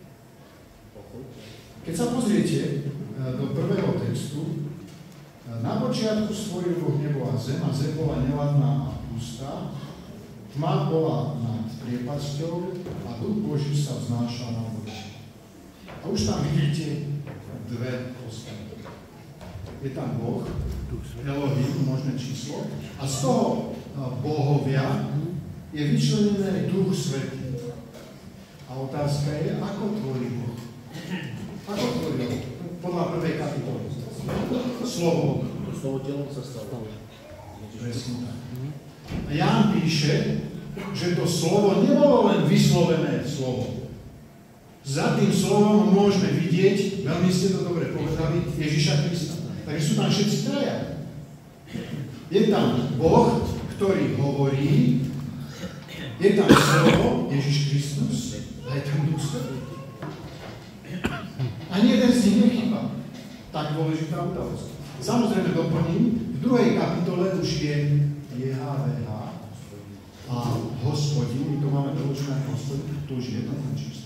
Keď sa pozriete do prvého textu, na počiatku stvoril Boh nebo a zem, a zem bola neladná a pustá, tma bola nad priepasťou a duch Boží sa vznášal na vode. A už tam vidíte dve postavy. Je tam Boh, Elohim, možné číslo, a z toho bohovia je vyčlenené Duch Svätý. A otázka je, ako tvorí Boh? Ako tvorí Boh? Podľa prvej kapitoly. Slovo. Slovo telom sa stalo. Presne tak. A Ján píše, že to slovo nebolo len vyslovené slovo. Za tým slovom môžeme vidieť, veľmi ste to dobre povedali, Ježiša Krista. Takže sú tam všetci traja. Je tam Boh, ktorý hovorí, je tam slovo, Ježiš Kristus, a je tam Duch Svätý. Ani jeden z nich nechýba. Tak dôležitá udalosť. Samozrejme doplním, v druhej kapitole už je J H V H a Hospodin, my to máme doložené ako Hospodin, to už je jedno číslo.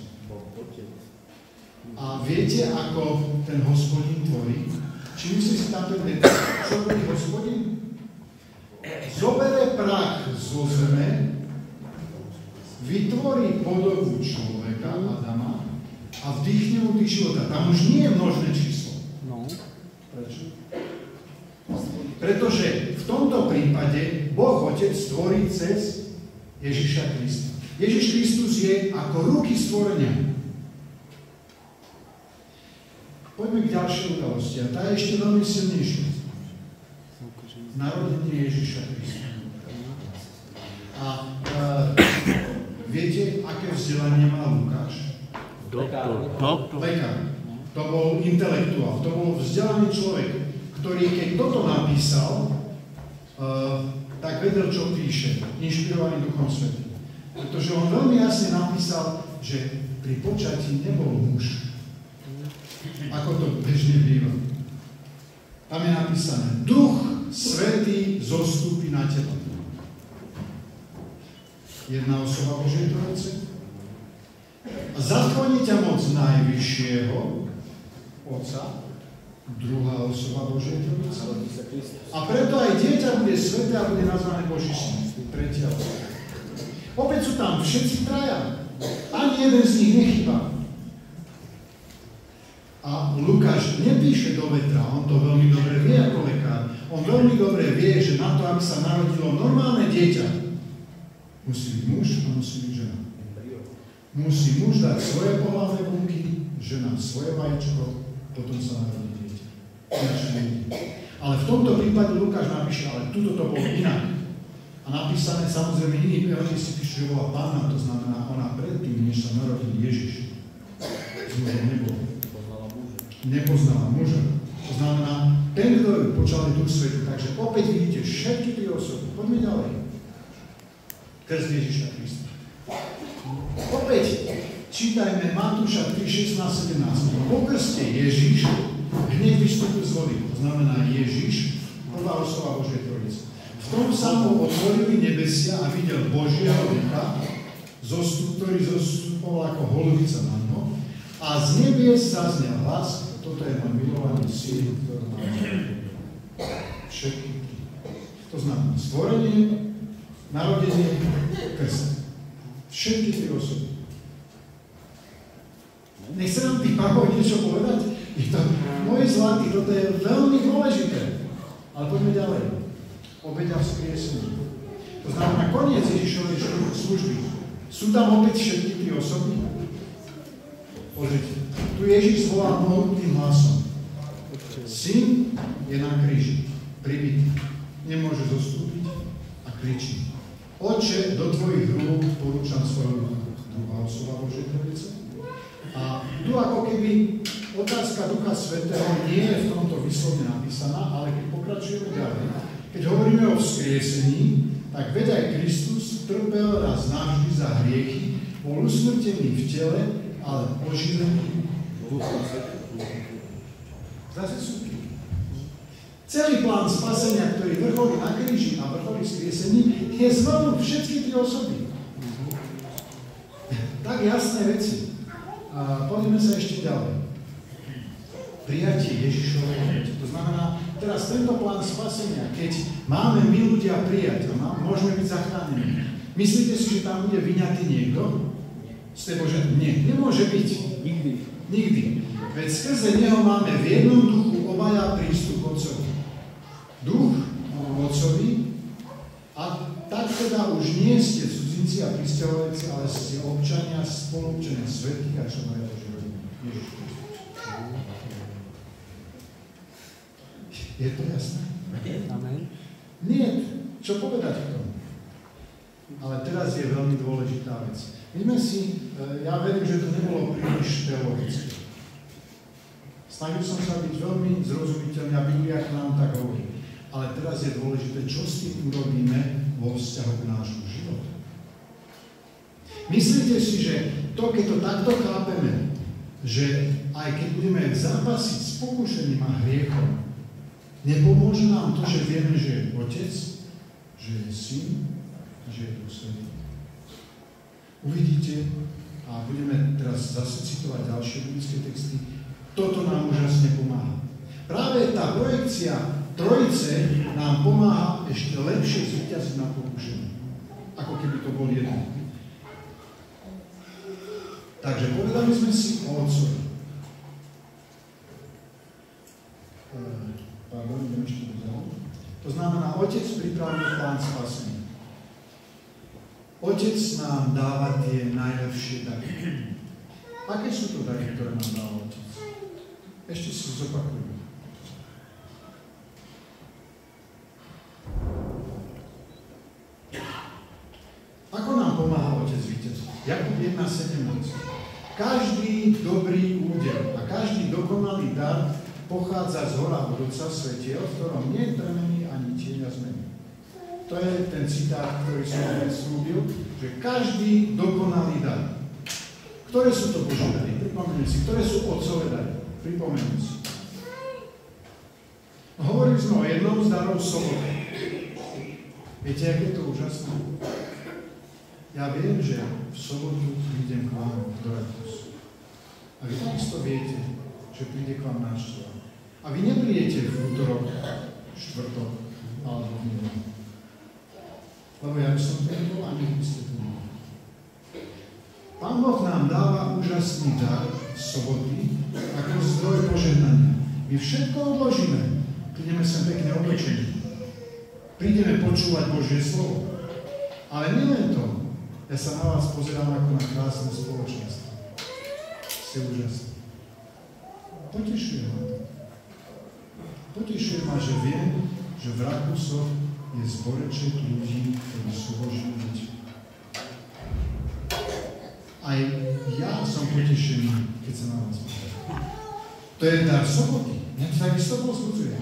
A viete, ako ten Hospodin tvorí? Či myslíte si tam ten detail? Čo robí Hospodin? Zobere prach zo zeme, vytvorí podobu človeka, Adama, a vdýchne mu tých života. Tam už nie je množné číslo. No. Prečo? Pretože v tomto prípade Boh Otec stvorí cez Ježiša Krista. Ježiš Kristus je ako ruky stvorenia. Poďme k ďalšej udalosti. A tá je ešte veľmi silnejšia. Narodenie Ježiša Krista. A uh, viete, aké vzdelanie mal Lukáš? Doktor. Doktor. Lekár. To bol intelektuál, to bol vzdelaný človek, ktorý keď toto napísal, uh, tak vedel, čo píše, inšpirovaný Duchom Svätým. Pretože on veľmi jasne napísal, že pri počatí nebol muž, ako to bežne býva. Tam je napísané, Duch Svätý zostúpi na teba. Jedna osoba Božej Trojice. A zatkvoní ťa moc Najvyššieho Otca, druhá osoba Božej Trojice. A preto aj dieťa bude sväté a bude nazvané Boží syn. Tretia osoba. Opäť sú tam všetci traja. Ani jeden z nich nechýba. A Lukáš nepíše do vetra, on to veľmi dobre vie ako lekár. On veľmi dobre vie, že na to, aby sa narodilo normálne dieťa, musí byť muž a musí byť žena. Musí muž dať svoje pohlavné bunky, žena svoje vajíčko, potom sa narodí dieťa. Ale v tomto prípade Lukáš napíše, ale tuto to bolo inak. A napísané samozrejme iný prevodisti píšu, že bola panna, to znamená, ona predtým, než sa narodil Ježiš, s mužom nebol. Nepoznala muža. To znamená, ten, kto ju počal Duch Svätý. Takže opäť vidíte všetky tri osoby. Poďme ďalej. Krst Ježiša Krista. Opäť čítajme Matúša tri, šestnásť, sedemnásť. Po krste Ježiš hneď vystúpil z vody. To znamená Ježiš, prvá osoba Božej Trojice. V tom samom otvorili nebesia a videl Božieho ducha, ktorý zostúpol ako holubica na dno. A z nebies zaznel hlas, toto je môj milovaný syn, ktorý má všetky. To znamená stvorenie, narodenie, krst. Všetky tri osoby. Nechce nám tým Pavol niečo povedať, Je to, moji zlatí, toto je veľmi dôležité. Ale poďme ďalej. Obeť a vzkriesenie. To znamená koniec Ježišovej služby. Sú tam opäť všetky tie osoby? Pozrite. Tu Ježiš volá mohutným hlasom. Syn je na kríži, pribitý. Nemôže zostúpiť a kričí. Oče, do tvojich rúk porúčam svoju duchu. Druhá osoba Božej Trojice. A tu ako keby otázka Ducha Svätého nie je v tomto vyslovne napísaná, ale keď pokračujeme ďalej, keď hovoríme o vzkriesení, tak veď aj Kristus trpel raz navždy za hriechy, bol usmrtený v tele, ale oživený v duchu. Zase súky. Celý plán spasenia, ktorý vrcholí na kríži a vrcholí vzkriesení, je zhrnut všetky tie osoby. Tak jasné veci. A poďme sa ešte ďalej. Prijatie Ježišovej obete. To znamená, teraz tento plán spasenia, keď máme my ľudia prijať a môžeme byť zachránení, myslíte si, že tam bude vyňatý niekto? Z tej Bože? Nie, nemôže byť. Nikdy. Nikdy. Veď skrze neho máme v jednom duchu obaja prístup k Otcovi. Duch k Otcovi a tak teda už nie ste cudzinci a prisťahovalci, ale ste občania, spoluobčania svätých a členovia Božej rodiny. Ježiš Kristus. Je to jasné? Amen. Nie. Čo povedať k tomu? Ale teraz je veľmi dôležitá vec. Vidíme si, ja verím, že to nebolo príliš teologické. Snažil som sa byť veľmi zrozumiteľný a Biblia k nám tak hovorí. Ale teraz je dôležité, čo s tým urobíme vo vzťahu k nášmu životu. Myslíte si, že to, keď to takto chápeme, že aj keď budeme zápasiť s pokúšením a hriechom, nepomôže nám to, že vieme, že je Otec, že je Syn, že je Duch Svätý. Uvidíte, a budeme teraz zase citovať ďalšie biblické texty, toto nám úžasne pomáha. Práve tá projekcia Trojice nám pomáha ešte lepšie zvíťaziť na pokúšení, ako keby to bol jeden. Takže povedali sme si o Otcovi. Pardon, idem ešte dozadu. To znamená, Otec pripravil plán spasenia. Otec nám dáva tie najlepšie dary. Aké sú to dary, ktoré nám dáva Otec? Ešte si zopakujem. Ako nám pomáha Otec víťazovať? Jakub jedna sedemnásť. Každý dobrý údel a každý dokonalý dar pochádza z hora od Otca svetiel, v ktorom nie je trmení ani tieňa zmeny. To je ten citát, ktorý som vám slúbil, že každý dokonalý dar. Ktoré sú to Božie dary? Pripomeňme si. Ktoré sú Otcové dary? Pripomeňme si. Hovorili sme o jednom z darov soboty. Viete, aké je to úžasné? Ja viem, že v sobotu prídem k vám do Ratus. A vy takisto viete, že príde k vám návšteva. A vy neprídete v útorok, štvrtok alebo v nedeľu. Lebo ja by som to nebol, ani by ste to nebol. Pán Boh nám dáva úžasný dar soboty ako zdroj požehnania. My všetko odložíme. Prídeme sem pekne oblečení. Prídeme počúvať Božie slovo. Ale nielen to. Ja sa na vás pozerám ako na krásne spoločenstvo. Ste úžasní. Potešujem ma to. Potešujem ma, že viem, že v Rakusoch je zboreček ľudí, ktorí sú Boží deťmi. Aj ja som potešený, keď sa na vás pozerám. To je dar soboty. Mňa to takisto povzbudzuje.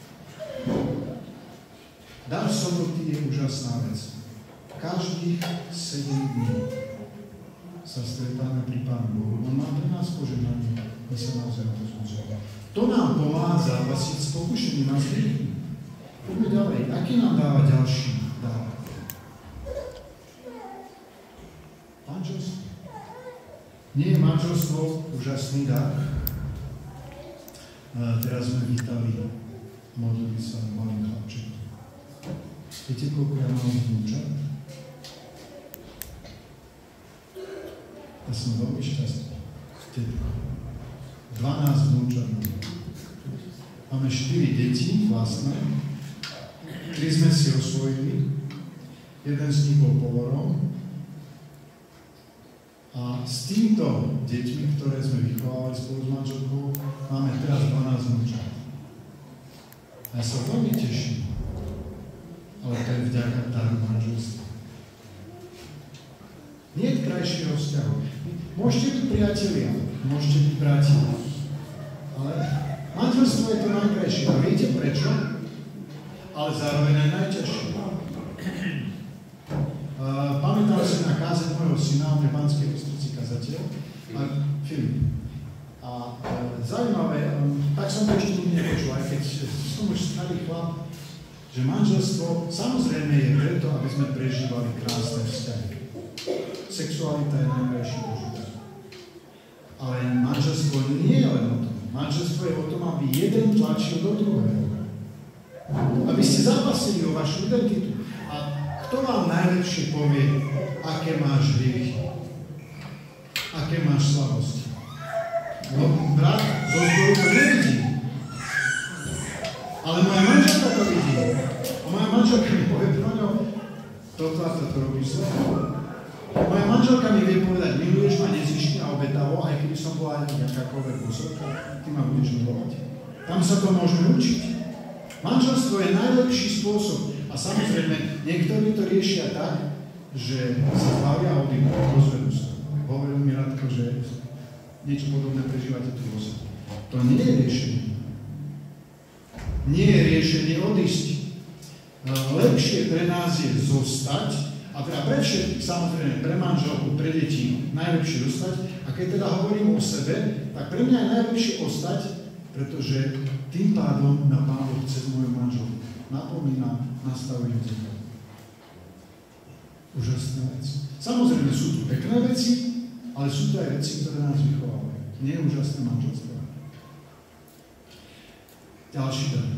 Dar soboty je úžasná vec. Každých sedem dní sa stretáme pri Pánu Bohu. On má pre nás požehnanie, my sa naozaj na to zúčujeme. To nám pomáha zápasiť s pokušením a s hriechmi. Poďme ďalej. Aký nám dáva ďalší dar? Manželstvo. Nie je manželstvo úžasný dar? A teraz sme vítali, modlili sa malým chlapčekom. Viete, koľko ja mám vnúčat? Ja som veľmi šťastný. Vtedy. dvanásť vnúčat. Máme štyri deti vlastné, tri sme si osvojili, jeden z nich bol povorom. A s týmto deťmi, ktoré sme vychovávali spolu s manželkou, máme teraz dvanásť vnúčat. A ja sa veľmi teším, ale to je vďaka daru manželstva. Nie je krajšieho vzťahu. Môžete byť priatelia, môžete byť bratia, ale manželstvo je to najkrajšie. A viete prečo? Ale zároveň aj najťažšie. Uh, pamätám si na kázeň môjho syna, on je Banskej Bystrici kazateľ, a Filip. A uh, zaujímavé, um, tak som to ešte nikdy nepočul, aj keď som už starý chlap, že manželstvo samozrejme je preto, aby sme prežívali krásne vzťahy. Sexualita je najkrajší požitok. Ale manželstvo nie je len o tom. Manželstvo je o tom, aby jeden tlačil do druhého. Aby ste zápasili o vašu identitu. A kto vám najlepšie povie, aké máš hriechy? Aké máš slabosti? No, brat zo zboru to nevidí. Ale moja manželka to vidí. A moja manželka mi povie, Proňo, toto a toto robíš zle. Moja manželka mi vie povedať, miluješ ma nezištne a obetavo, aj keby som bola nejakákoľvek posolka, ty ma budeš milovať. Tam sa to môžeme učiť. Manželstvo je najlepší spôsob. A samozrejme, niektorí to riešia tak, že sa zbavia a odídu, rozvedú sa. Hovoril mi Radko, že niečo podobné prežívate tu vo svete. To nie je riešenie. Nie je riešenie odísť. Lepšie pre nás je zostať, a pre všetkých, samozrejme, pre manželku, pre deti, najlepšie zostať. A keď teda hovorím o sebe, tak pre mňa je najlepšie ostať, pretože tým pádom na Pán Boh cez moju manželku napomína, nastavuje zrkadlo. Úžasná vec. Samozrejme, sú tu pekné veci, ale sú tu aj veci, ktoré nás vychovávajú. Nie je úžasné manželstvo. Ďalší dar.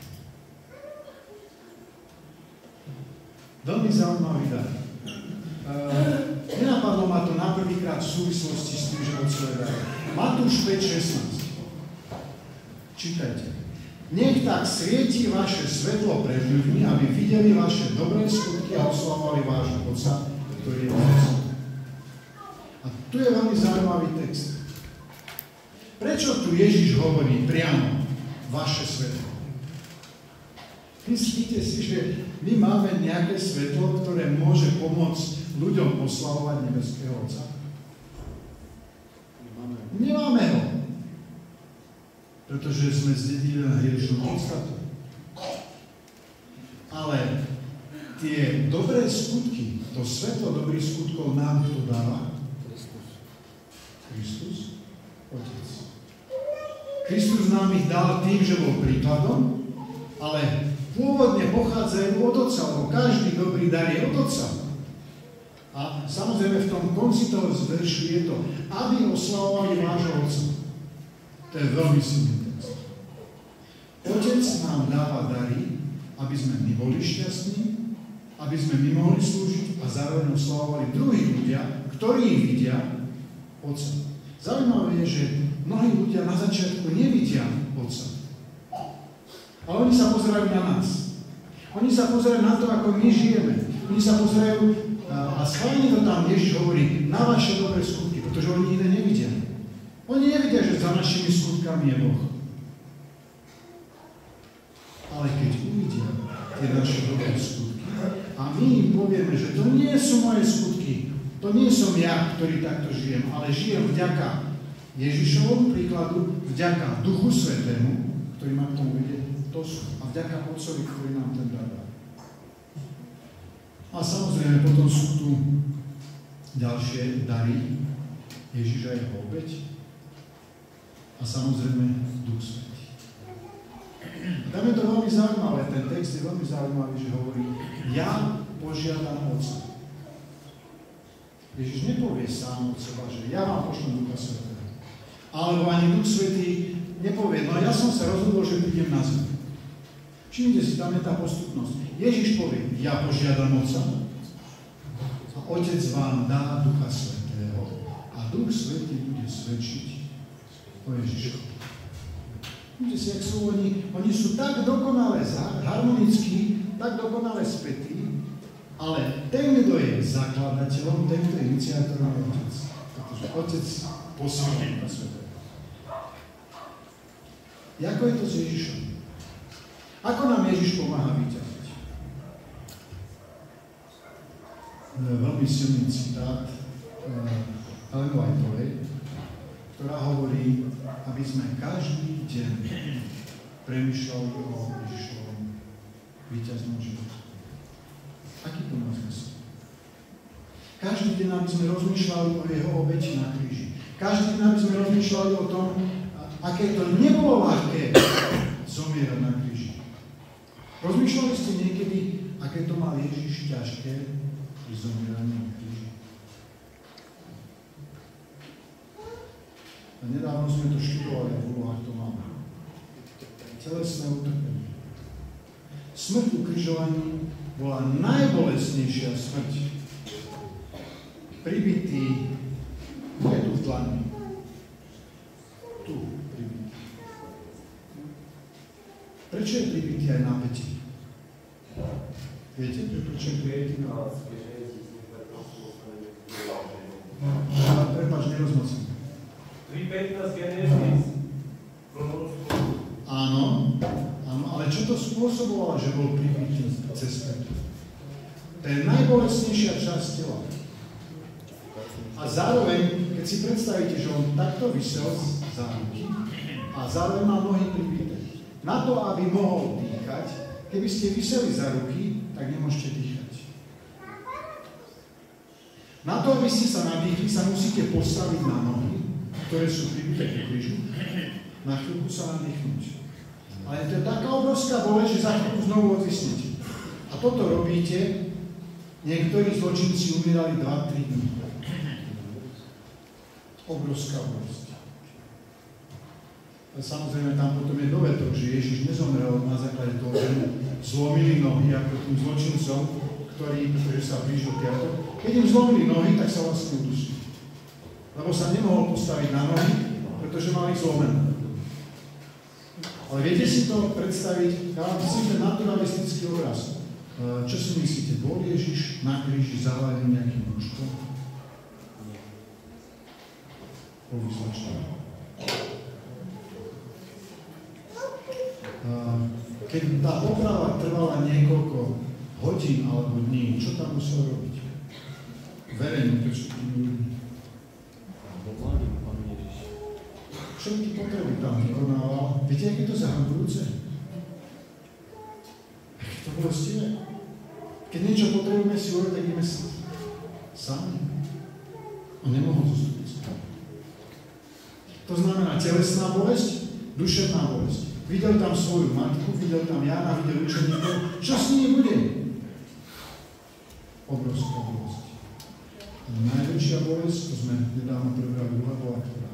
Veľmi zaujímavý dar. Uh, nenapadlo ma to na prvýkrát v súvislosti s tým, že otcové dary. Matúš päť šestnásť. Čítajte. Nech tak svieti vaše svetlo pred ľuďmi, aby videli vaše dobré skutky a oslavovali vášho Otca, ktorý je v nebi. A tu je veľmi zaujímavý text. Prečo tu Ježiš hovorí priamo vaše svetlo? Myslíte si, že my máme nejaké svetlo, ktoré môže pomôcť ľuďom oslavovať nebeského Otca? Nemáme ho. Pretože sme zdedili na hriešnú podstatu. Ale tie dobré skutky, to svetlo dobrých skutkov nám kto dáva? Kristus. Kristus? Otec. Kristus nám ich dal tým, že bol príkladom, ale pôvodne pochádzajú od Otca, lebo každý dobrý dar je od Otca. A samozrejme v tom konci toho veršu je to, aby oslavovali vášho Otca. To je veľmi silný text. Otec nám dáva dary, aby sme my boli šťastní, aby sme my mohli slúžiť a zároveň oslavovali druhých ľudia, ktorí vidia Otca. Zaujímavé je, že mnohí ľudia na začiatku nevidia Otca. Ale oni sa pozerajú na nás. Oni sa pozerajú na to, ako my žijeme. Oni sa pozerajú a schválne to tam Ježiš hovorí na vaše dobré skutky, pretože oni iné nevidia. Oni nevidia, že za našimi skutkami je Boh. Ale keď uvidia tie naše dobré skutky a my im povieme, že to nie sú moje skutky, to nie som ja, ktorý takto žijem, ale žijem vďaka Ježišovom príkladu, vďaka Duchu Svätému, ktorý ma k tomu vedie, to sú. A vďaka Otcovi, ktorý nám ten dar dá. A samozrejme, potom sú tu ďalšie dary Ježiša jeho obeť a samozrejme Duch Svätý. Tam je to veľmi zaujímavé, ten text je veľmi zaujímavý, že hovorí, ja požiadam Otca. Ježiš nepovie sám od seba, že ja vám pošlem Ducha Svätého. Alebo ani Duch Svätý nepovie, no ja som sa rozhodol, že prídem na zem. Všimnite si, tam je tá postupnosť. Ježiš povie, ja požiadam Otca a Otec vám dá Ducha Svätého a Duch Svätý bude svedčiť o Ježišovi. Vidíte si, jak sú oni, oni sú tak dokonale harmonicky, tak dokonale spätí, ale ten, kto je zakladateľom, ten, kto je iniciátorom, je Otec. Pretože Otec posiela na svete. Ako je to s Ježišom? Ako nám Ježiš pomáha víťaziť? Veľmi silný citát Ellen Whiteovej, ktorá hovorí, aby sme každý deň premýšľali o Ježišovom víťaznom živote. Aký to má zmysel? Každý deň, aby sme rozmýšľali o jeho obeti na kríži. Každý deň, aby sme rozmýšľali o tom, aké to nebolo ľahké zomierať na kríži. Rozmýšľali ste niekedy, aké to mal Ježiš ťažké pri zomieraní na kríži? A nedávno sme to študovali v úlohách to máme. Telesné utrpenie. Smrť ukrižovaní bola najbolestnejšia smrť. Pribitý, nie tu v dlani. Tu pribitý. Prečo je pribitý aj na peti? Viete, prečo je pribitý na peti? Prepáč, nerozmocím. tri pätnásť Genesis. Áno, áno, ale čo to spôsobovalo, že bol pribitý cez petu? To je najbolestnejšia časť tela. A zároveň, keď si predstavíte, že on takto visel za ruky a zároveň má nohy pribité. Na to, aby mohol dýchať, keby ste viseli za ruky, tak nemôžete dýchať. Na to, aby ste sa nadýchli, sa musíte postaviť na nohy, ktoré sú pribité k krížu, na chvíľku sa nadýchnuť. Ale to je taká obrovská bolesť, že za chvíľku znovu odvisnete. A toto robíte, niektorí zločinci umírali dva tri dní. Obrovská bolesť. A samozrejme tam potom je dovetok, že Ježiš nezomrel na základe toho, že mu zlomili nohy ako tým zločincom, ktorý, pretože sa blížil piatok. Keď im zlomili nohy, tak sa vlastne udusli. Lebo sa nemohol postaviť na nohy, pretože mali zlomené. Ale viete si to predstaviť? Ja vám myslím, že naturalistický obraz. Čo si myslíte? Bol Ježiš na kríži zavalený nejakým mužkom? Bol vyzlačený. Keď tá poprava trvala niekoľko hodín alebo dní, čo tam musel robiť? Verejne, pred všetkými ľuďmi. Všetky potreby tam vykonával. Viete, aké to zahambujúce? Aké to bolestivé? Keď niečo potrebujeme si urobiť, tak ideme sami. On nemohol zostúpiť. To znamená telesná bolesť, duševná bolesť. Videl tam svoju matku, videl tam Jána, videl učeníkov. Čo s nimi bude? Obrovská bolesť. A najväčšia bolesť, to sme nedávno prebrali, bola ktorá?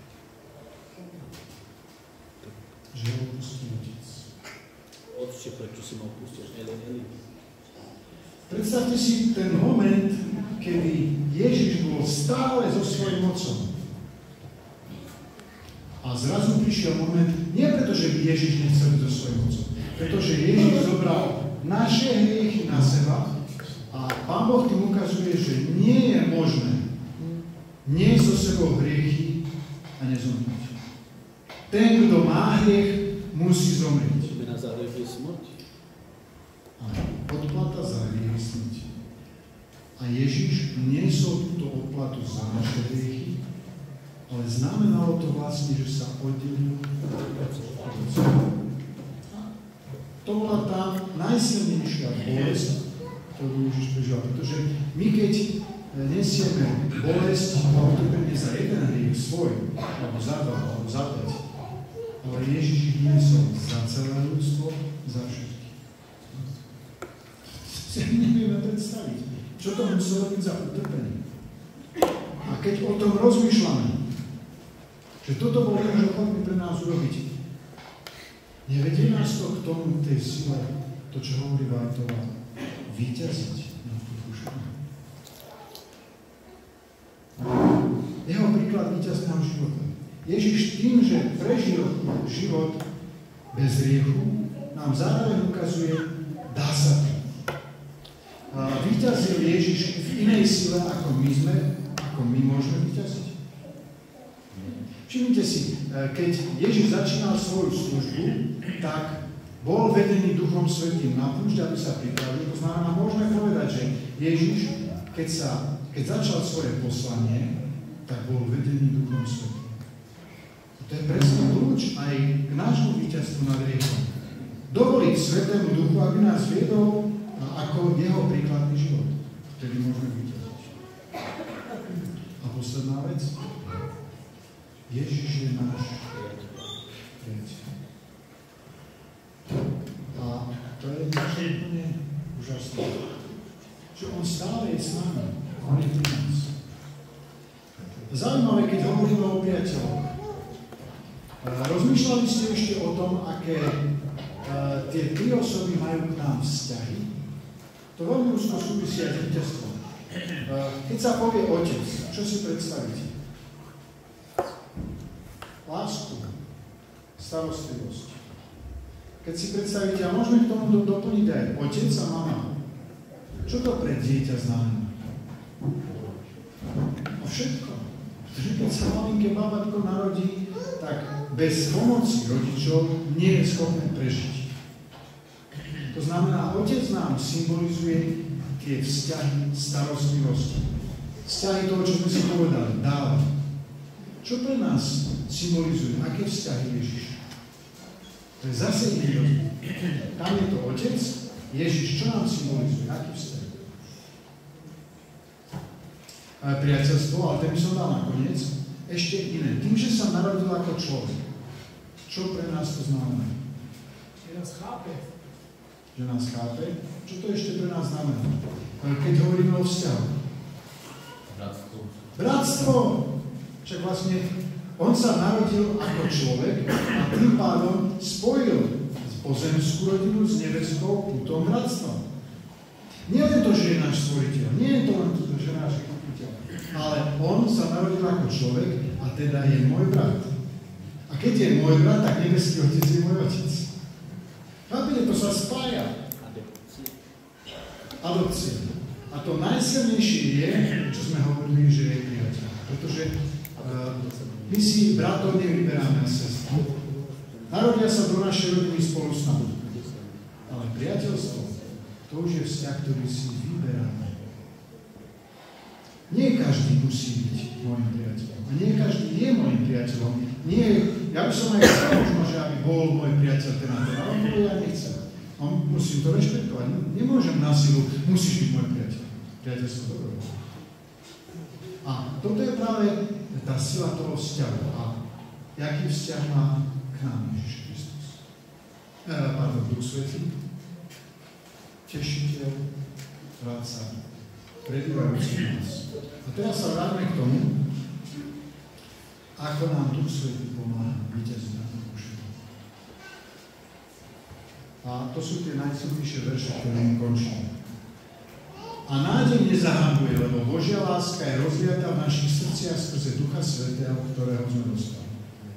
Že ho opustil Otec. Otče, prečo si ma opustil? Eli, Eli. Predstavte si ten moment, kedy Ježiš bol stále so svojím Otcom. A zrazu prišiel moment, nie preto, že by Ježiš nechcel byť so svojím Otcom, pretože Ježiš zobral naše hriechy na seba a Pán Boh tým ukazuje, že nie je možné nie so sebou hriechy a nezomrieť. Ten, kto má hriech, musí zomrieť. Vina za hriech je smrť. Áno, odplata za hriech je smrť. A Ježiš niesol túto odplatu za naše hriechy, ale znamenalo to vlastne, že sa oddelil od Otca. To bola tá najsilnejšia bolesť, ktorú Ježiš prežil. Pretože my, keď nesieme bolesť a utrpenie za jeden hriech svoj, alebo za dva, alebo za päť, ale Ježiš ich niesol za celé ľudstvo, za všetky. Si nevieme predstaviť, čo to muselo byť za utrpenie. A keď o tom rozmýšľame, že toto bol Ježiš ochotný pre nás urobiť, nevedie nás to k tomu, tej sile, to, čo hovorí Whiteová, víťaziť nad pokušením. Jeho príklad víťazného života. Ježiš tým, že prežil život bez hriechu, nám zároveň ukazuje, dá sa to. Vyťazil Ježiš v inej sile, ako my sme, ako my môžeme vyťaziť. Všimnite si, keď Ježiš začínal svoju službu, tak bol vedený Duchom Svätým na púšť, aby sa pripravil. To znamená, môžeme povedať, že Ježiš, keď, sa, keď začal svoje poslanie, tak bol vedený Duchom Svätým. To je presne kľúč aj k nášmu víťazstvu nad hriechom. Dovoliť Svätému Duchu, aby nás viedol ako jeho príkladný život. Vtedy môžeme vyťaziť. A posledná vec. Ježiš je náš priateľ. A to je niečo úplne úžasné. Že on stále je s nami. On je pri nás. Zaujímavé, keď hovoríme o priateľoch. Rozmýšľali ste ešte o tom, aké uh, tie tri osoby majú k nám vzťahy? To veľmi úzko súvisí aj s víťazstvom. Uh, keď sa povie otec, čo si predstavíte? Lásku, starostlivosť. Keď si predstavíte, a môžeme k tomu do, doplniť aj otec a mama. Čo to pre dieťa znamená? A všetko. Že keď sa malinké babatko narodí, tak bez pomoci rodičov nie je schopné prežiť. To znamená, otec nám symbolizuje tie vzťahy starostlivosti. Vzťahy toho, čo sme si povedali, dávať. Čo pre nás symbolizuje? Aké vzťahy Ježiš? To je zase iný rozdiel. Tam je to otec, Ježiš, čo nám symbolizuje? Aký vzťah? Priateľstvo, ale ten by som dal nakoniec. Ešte iné. Tým, že sa narodil ako človek. Čo pre nás to znamená? Že nás chápe. Že nás chápe? Čo to ešte pre nás znamená? Keď hovoríme o vzťahu. Bratstvo. Bratstvo! Však vlastne on sa narodil ako človek a tým pádom spojil pozemskú rodinu s nebeskou putom bratstva. Nie len to, že je náš stvoriteľ, nie je to len to, že je náš vykupiteľ, ale on sa narodil ako človek a teda je môj brat. A keď je môj brat, tak nebeský otec je môj otec. Chápete, to sa spája. Adopcia. A to najsilnejšie je, čo sme hovorili, že je priateľ. Pretože uh, my si bratov nevyberáme a sestru. Narodia sa do našej rodiny spolu s nami. Ale priateľstvo, to už je vzťah, ktorý si vyberáme. Nie každý musí byť môjim priateľom. A nie každý je môjim priateľom. Nie, ja by som aj chcel možno, že aby bol môj priateľ ten a ten, ale on to ja nechcem. On musím to rešpektovať. Nemôžem na silu, musíš byť môj priateľ. Priateľstvo dobro. A toto je práve tá sila toho vzťahu. A jaký vzťah má k nám Ježiš Kristus? E, pardon, Duch Svätý, Tešiteľ, Radca, prebývajúci nás. A teraz sa vráťme k tomu, ako nám Duch Svätý pomáha víťaziť na tom všetkom. A to sú tie najsilnejšie verše, ktorými končíme. A nádej nezahambuje, lebo Božia láska je rozliatá v našich srdciach skrze Ducha Svätého, ktorého sme dostali.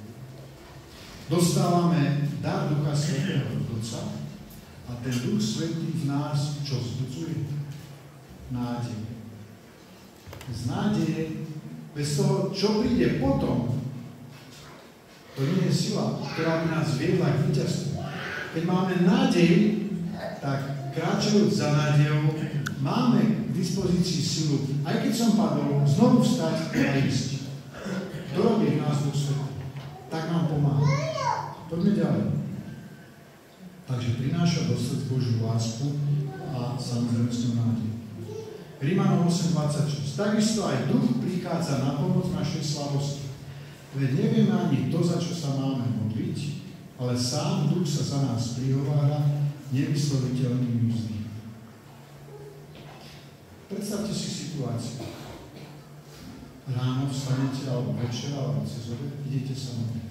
Dostávame dar Ducha Svätého od Otca a ten Duch Svätý v nás čo vzbudzuje? Nádej. Z nádeje, bez toho, čo príde potom, to nie je sila, ktorá by nás viedla k víťazstvu. Keď máme nádej, tak kráčajúc za nádejou, máme k dispozícii silu, aj keď som padol, znovu vstať a ísť. To robí v nás Duch Svätý. Tak nám pomáha. Poďme ďalej. Takže prináša do srdc Božiu lásku a samozrejme s ňou nádej. Rímanom osem dvadsaťšesť. Takisto aj Duch prichádza na pomoc našej slabosti. Veď nevieme ani to, za čo sa máme modliť, ale sám Duch sa za nás prihovára nevysloviteľnými úzdmi. Predstavte si situáciu. Ráno vstanete, alebo večer, alebo cez obed, idete sa modliť.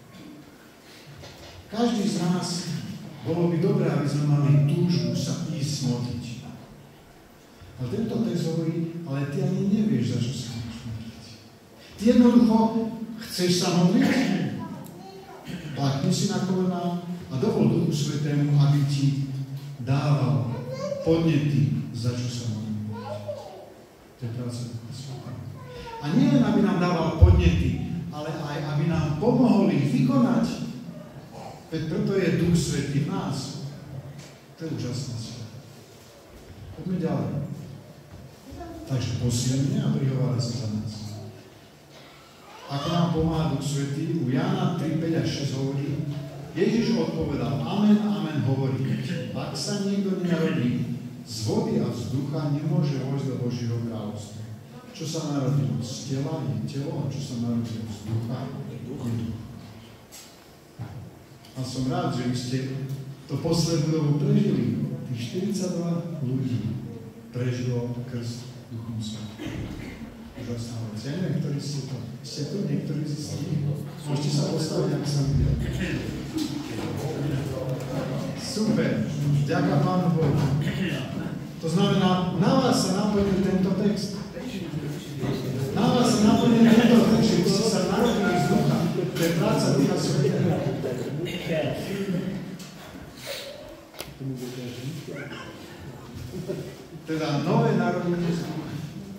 Každý z nás, bolo by dobré, aby sme mali túžbu sa ísť modliť. Ale tento text hovorí, ale ty ani nevieš, za čo sa máš modliť. Ty jednoducho chceš sa modliť? Plakni si na kolená a dovol Duchu Svätému, aby ti dával podnety, za čo sa modliť. To je práca Ducha Svätého. A nie len, aby nám dával podnety, ale aj, aby nám pomohol ich vykonať. Veď preto je Duch Svätý v nás. To je úžasná sila. Poďme ďalej. Takže posilne a prihovára sa za nás. Ako nám pomáha Duch Svätý, u Jána tri, päť a šesť hovorí, Ježiš odpovedal, amen, amen, hovorí, ak sa niekto nenarodí z vody a vzducha, nemôže vojsť do Božieho kráľovstva. Čo sa narodilo z tela, je telo, a čo sa narodilo z ducha, je duch. A som rád, že vy ste to poslednú dobu prežili. Tých štyridsaťdva ľudí prežilo krst Duchom Svätým. Úžasná vec. Ja neviem, ktorí ste to. Ste tu, niektorí si s tým. Môžete sa postaviť, ak sa videl. Super. Ďakujem Pánu Bohu. To znamená, na vás sa naplnil tento text. Na vás sa naplnil tento text, že ste sa narodili z ducha. To je práca Ducha Svätého. Teda nové narodenie z ducha.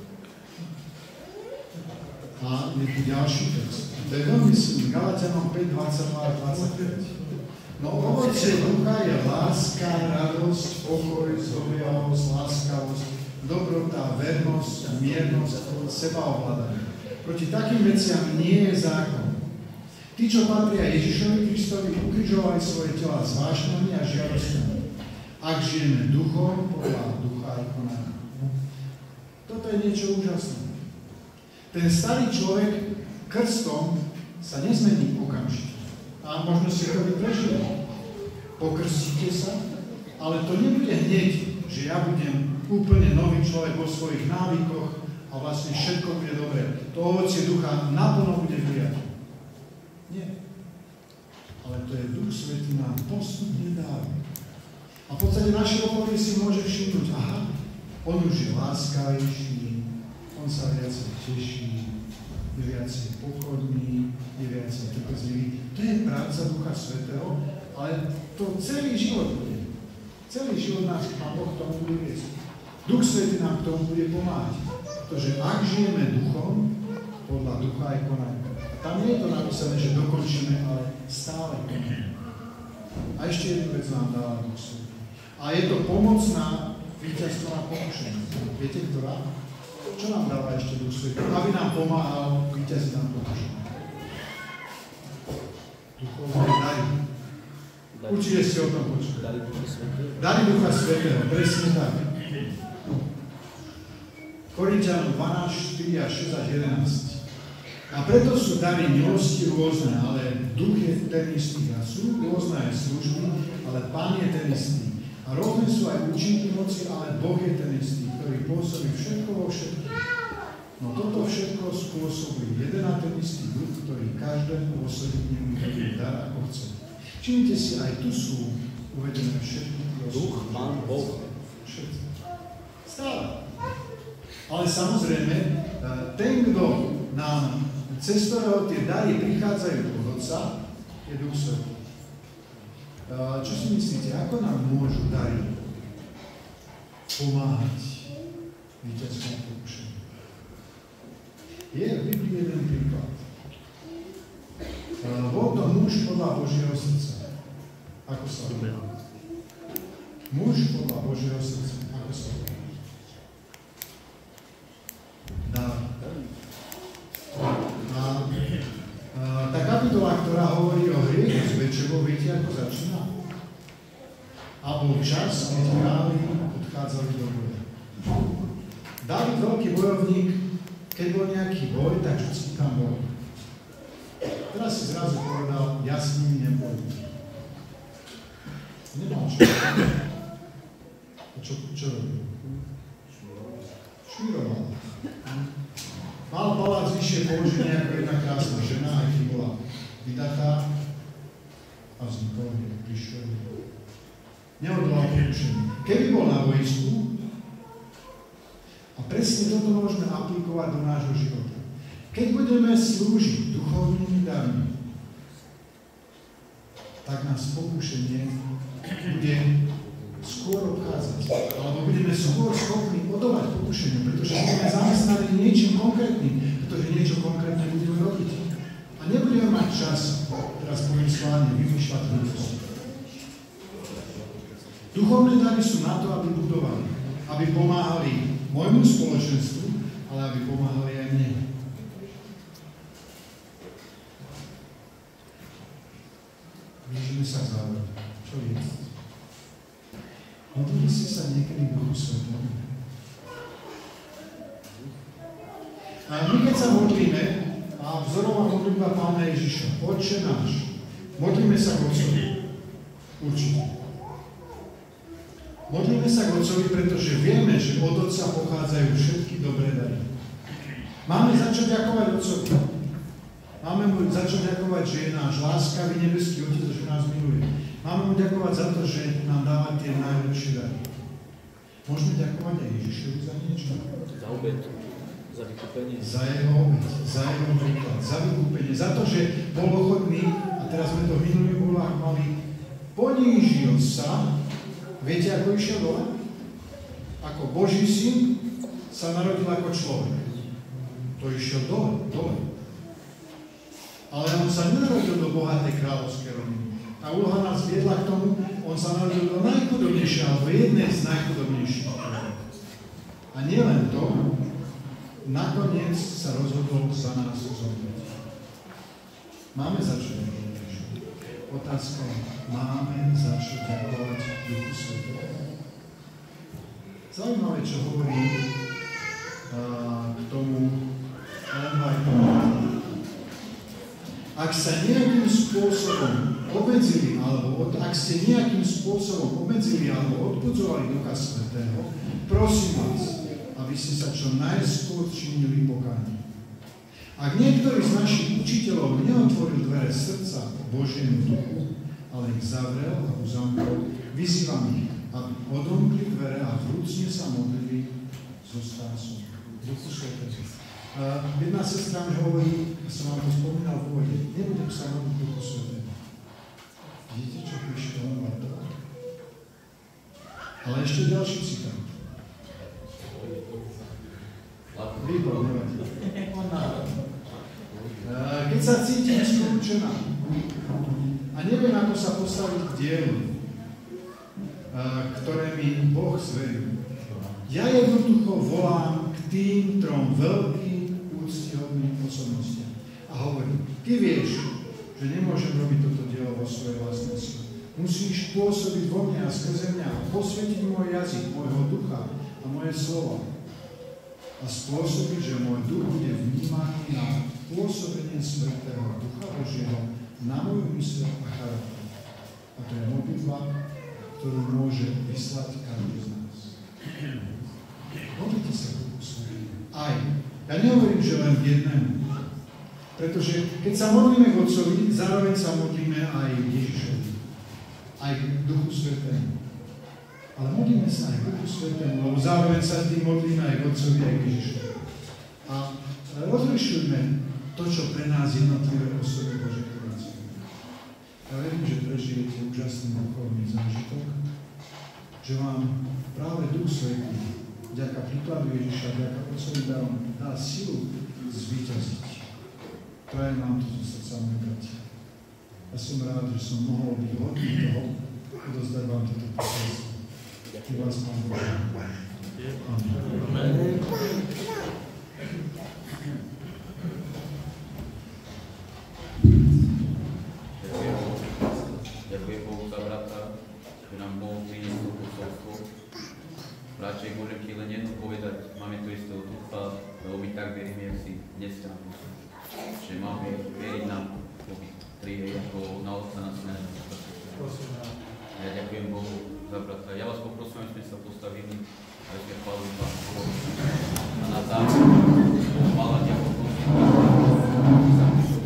A je tu ďalší text. To je veľmi silný. Galatianom päť, dvadsaťdva a dvadsaťpäť. No ovocie ducha je láska, radosť, pokoj, zhovievavosť, láskavosť, dobrota, vernosť, miernosť, sebaovládanie. Proti takým veciam nie je zákon. Tí, čo patria Ježišovi Kristovi, ukrižovali svoje tela s vášňami a žiadosťami. Ak žijeme duchom, podľa ducha aj konáme. Toto je niečo úžasné. Ten starý človek krstom sa nezmení okamžite. A možno si to vyprežili. Pokrstíte sa, ale to nebude hneď, že ja budem úplne nový človek vo svojich návykoch a vlastne všetko bude dobre. To ovocie ducha naplno bude vliať. Nie. Ale to je Duch Svätý nám postupne dáva. A v podstate naše okolie si môže všimnúť, aha, on už je láskavejší, on sa viacej teší, je viacej pokojný, je viacej trpezlivý. To je práca Ducha Svätého, ale to celý život bude. Celý život nás Pán Boh k tomu bude viesť. Duch Svätý nám k tomu bude pomáhať. Pretože ak žijeme duchom, podľa ducha aj konajme. A tam nie je to napísané, že dokončíme, ale stále konajme. A ešte jednu vec nám dáva Duch Svätý. A je to pomocná víťazstvo na pokušenie. Viete, ktorá? Čo nám dáva ešte Duch Svätý? Aby nám pomáhal víťaziť na pokušenie. Duchovné dary. Určite ste o tom počuli. Dary Ducha Svätého, presne tak. Korinťanom dvanásť, štyri a šesť až jedenásť. A preto sú dary milosti rôzne, ale duch je ten istý. A sú rôzne aj služby, ale Pán je ten istý. A rôzne sú aj účinky moci, ale Boh je ten istý, ktorý pôsobí všetko vo všetkých. No toto všetko spôsobí jeden a ten istý duch, ktorý každému osobitne uvedie dar, ako chce. Všimnite si, aj tu sú uvedené všetky duch, Pán Boh. Všetky. Stále. Ale samozrejme, ten, kto nám, cez ktorého tie dary prichádzajú od Otca, je Duch Svätý. Čo si myslíte, ako nám môžu dary pomáhať víťazskom pokušení? Je v Biblii jeden príklad. Bol to muž podľa Božieho srdca. Ako sa volá? Muž podľa Božieho srdca. Ako sa volá? Dávid. A, a tá kapitola, ktorá hovorí o hriechu s Bečebou, viete, ako začína? A bol čas, keď králi odchádzali do boja. Dávid, veľký bojovník, keď bol nejaký boj, tak vždy tam bol. Teraz si zrazu povedal, ja s nimi nebojím. Nemal čo. A čo, čo robil? Šmíroval. Mal palác vyššie položenie ako jedna krásna žena, aj keď bola vydatá a vznikol je prišiel. Neodolal pokušeniu. Keby bol na boisku, a presne toto môžeme aplikovať do nášho života. Keď budeme slúžiť duchovnými darmi, tak nás pokušenie bude skôr obchádzať. Alebo budeme skôr schopní odolať pokušeniu, pretože budeme zamestnaní niečím konkrétnym, pretože niečo konkrétne budeme robiť. A nebudeme mať čas, teraz poviem slávne, vymýšľať hlúposti. Duchovné dary sú na to, aby budovali, aby pomáhali môjmu spoločenstvu, ale aby pomáhali aj mne. Blížime sa k záveru. Čo je? Modlili ste sa niekedy v Duchu Svetom? A my keď sa modlíme, a vzorová modlitba Pána Ježiša, Otče náš, modlíme sa k Otcovi. Určite. Modlíme sa k Otcovi, pretože vieme, že od Otca pochádzajú všetky dobré dary. Máme za čo ďakovať Otcovi. Máme mu za čo ďakovať, že je náš láskavý nebeský Otec, že nás miluje. Máme mu ďakovať za to, že nám dáva tie najlepšie dary. Môžeme ďakovať aj Ježišovi za niečo? Za obed, za vykúpenie. Za jeho obed, za jeho príklad, za vykúpenie. Za to, že bol ochotný, a teraz sme to v minulých úlohách mali, ponížil sa. Viete, ako išiel dole? Ako Boží syn sa narodil ako človek. To išiel dole, dole. Ale on sa nenarodil do bohatej kráľovskej rodiny. A úloha nás viedla k tomu, on sa narodil do najchudobnejšej, alebo jednej z najchudobnejších. A nielen to, nakoniec sa rozhodol za nás zomrieť. Máme za čo ďakovať. Otázka, máme za čo ďakovať Duchu Svetému. Zaujímavé, čo hovorí uh, k tomu Ellen White. Ak sa nejakým spôsobom obmedzili, alebo od, ak ste nejakým spôsobom obmedzili alebo odpudzovali Ducha Svätého, prosím vás, aby ste sa čo najskôr činili pokánie. Ak niektorý z našich učiteľov neotvoril dvere srdca Božiemu duchu, ale ich zavrel a uzamkol, vyzývam ich, aby odomkli dvere a vrúcne sa modlili so spásou. Duchu Svätého. Jedna sestra mi hovorí, som vám to spomínal v úvode, nebudem sa modliť Duchu Svätého. Vidíte, čo píše on Bartol? Ale ešte ďalší citát. Výbor, nevadí. Keď sa cítim skľúčená a neviem, ako sa postaviť k dielu, ktoré mi Boh zveril, ja jednoducho volám k tým trom veľkým úctyhodným osobnostiam. A hovorím, ty vieš, že nemôžem robiť toto dielo vo svojej vlastnej sile. Musíš pôsobiť vo mne a skrze mňa a posvietiť môj jazyk, môjho ducha a moje slova. A spôsobiť, že môj duch bude vnímaný na pôsobenie Svätého Ducha Božieho na moju mysľ a charakter. A to je modlitba, ktorú môže vyslať každý z nás. Modlite sa Duchu Svätému. Aj. Ja nehovorím, že len k jednému. Pretože keď sa modlíme k Otcovi, zároveň sa modlíme aj k Ježišovi. Aj k Duchu Svätému. Ale modlíme sa aj k Duchu Svätému, lebo zároveň sa tým modlíme aj k Otcovi, aj k Ježišovi. A rozlišujme to, čo pre nás jednotlivé osoby Božie pracujú. Ja verím, že prežijete úžasný duchovný zážitok, že vám práve Duch Svätý, vďaka príkladu Ježiša, vďaka Otcovi darom, dá silu zvíťaziť. Prajem vám to zo srdca, moji bratia. Ja som rád, že som mohol byť hodný toho, odozdať vám toto posolstvo. I vás Pán Boh. Amen. Ďakujem Bohu za brata, že nám Boh priniesol to posolstvo. Bratče, môžem ti len jedno povedať, máme tu istého ducha, lebo my tak veríme, jak si dnes tam že máme veriť nám tri, ako na Otca, na Syna. Ja ďakujem Bohu za brata. Ja vás poprosím, aby sme sa postavili, aby sme chválili Pána Boha. A na záver, chvála ťa poprosím, za Kristo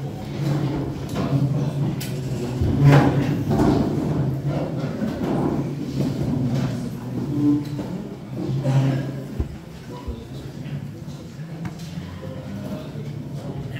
pomohli.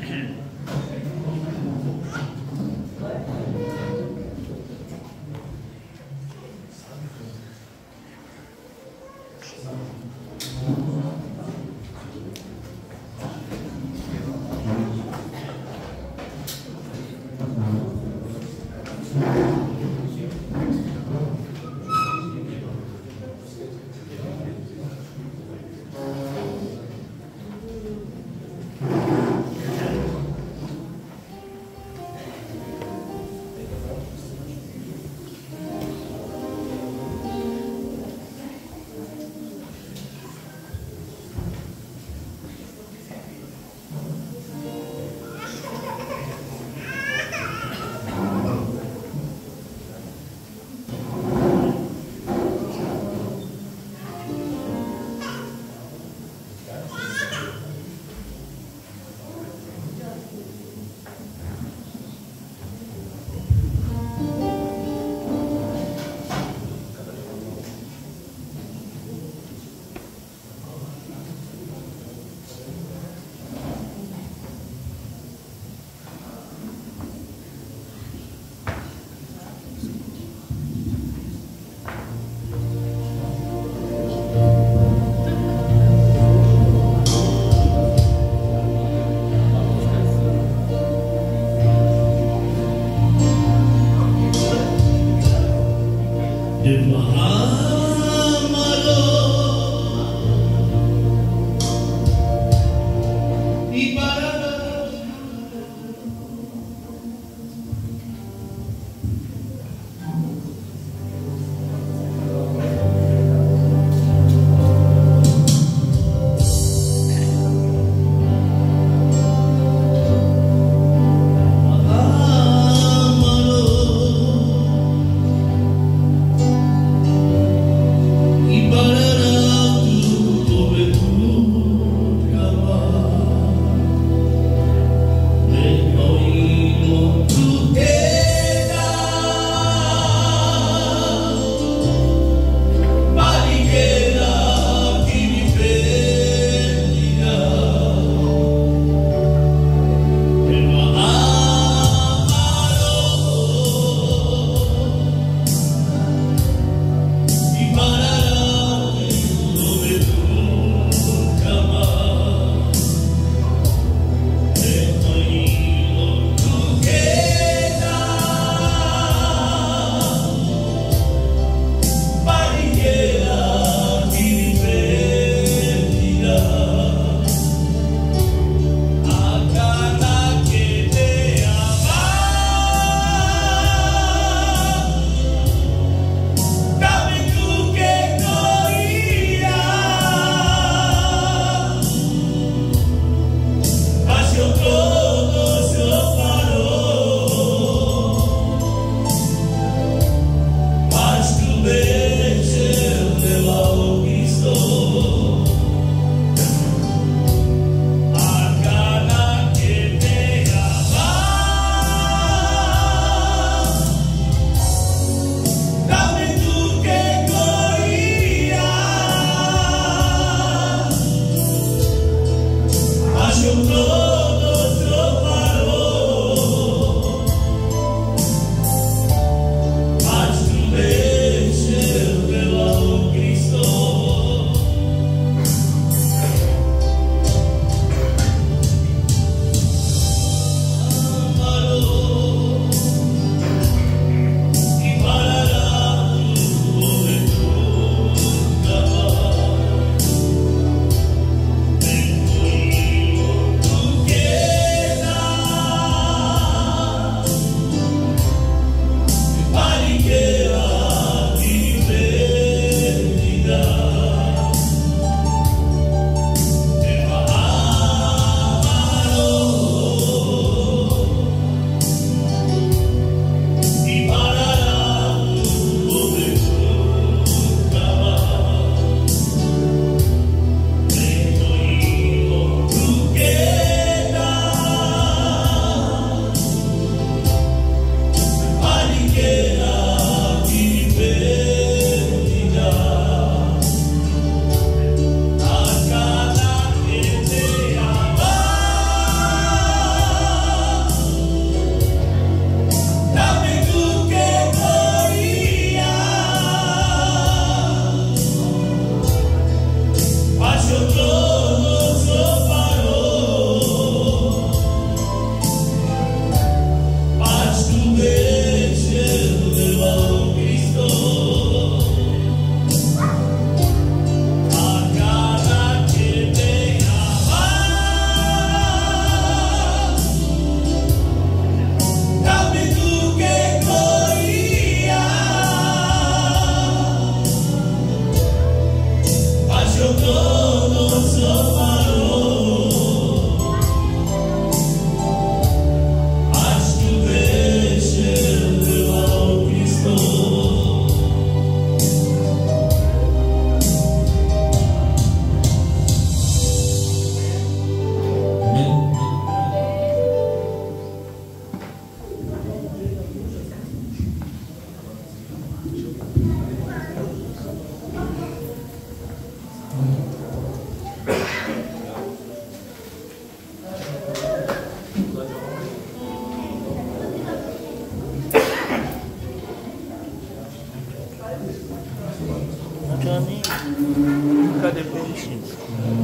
Pecínka.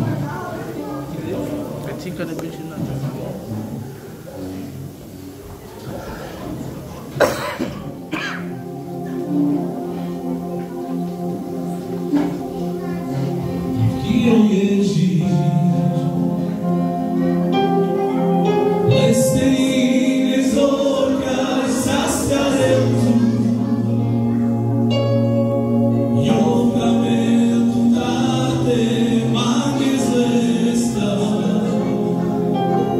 Pecínka neběží na to. Yo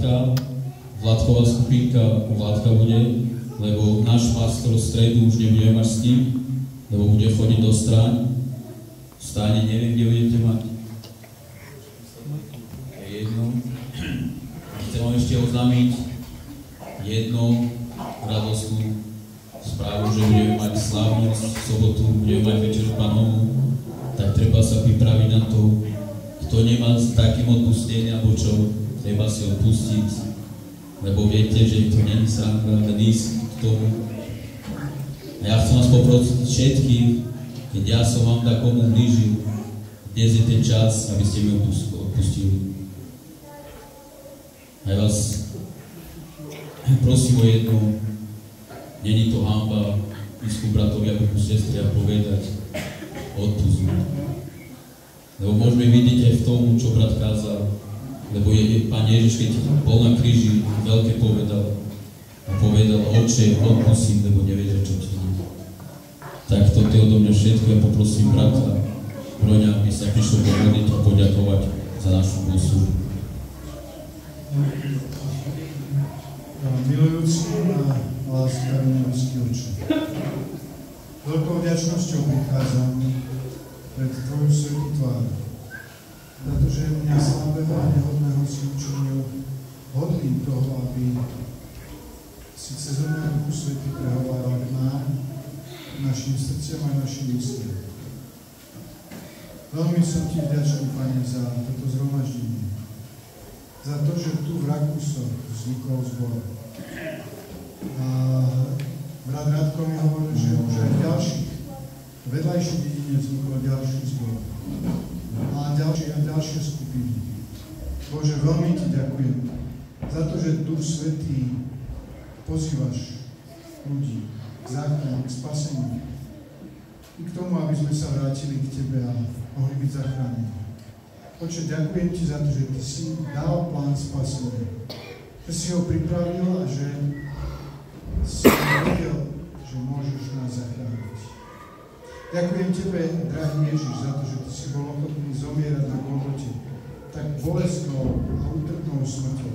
Vládka, Vládková skupinka u Vládka bude, lebo náš pastor v stredu už nebude mať s ním, lebo bude chodiť do stráň. V stáne neviem, kde budete mať. Je jedno. Chcem vám ešte oznámiť jedno radostnú správu, že budeme mať slávnosť v sobotu, budeme mať večeru Pánovu, tak treba sa pripraviť na to, kto nemá s takým odpustením alebo čo, treba si odpustiť, lebo viete, že to nie je sranda ísť k tomu. A ja chcem vás poprosiť všetkých, keď ja som vám takomu blížil, dnes je ten čas, aby ste mi odpustili. A ja vás prosím o jedno, není to hanba ísť ku bratovi alebo ku sestri a povedať odpust mi. Lebo môžeme vidieť aj v tom, čo brat kázal, lebo je, Pán Ježiš, keď bol na kríži, veľké povedal a povedal, Otče, odpustím, lebo nevedia, čo činí. Tak toto je odo mňa všetko, ja poprosím brata Broňa, aby sa prišiel pomodliť a poďakovať za našu posluhu. Milujúci a láskavý nebeský Otče, veľkou vďačnosťou prichádzam pred Tvoju svätú tvár, pretože mňa slabého a nehodného si učinil hodným toho, aby si cez mňa Duchu Svätý prehováral k nám, našim srdciam a našim mysliam. Veľmi som Ti vďačný, Pane, za toto zhromaždenie, za to, že tu v Rakúsoch vznikol zbor. A brat Radko mi hovoril, že už aj v ďalších, vedľajších dedine vznikol ďalší zbor. A ďalšie a ďalšie skupiny. Bože, veľmi Ti ďakujem za to, že Duch Svätý pozývaš ľudí k záchrane, k spaseniu. I k tomu, aby sme sa vrátili k Tebe a mohli byť zachránení. Oče, ďakujem Ti za to, že Ty si dal plán spasenia. Že si ho pripravil a že si vedel, že môžeš nás zachrániť. Ďakujem Tebe, drahý Ježiš, za to, že Ty si bol ochotný zomierať na Golgote tak bolestnou a utrpnou smrťou.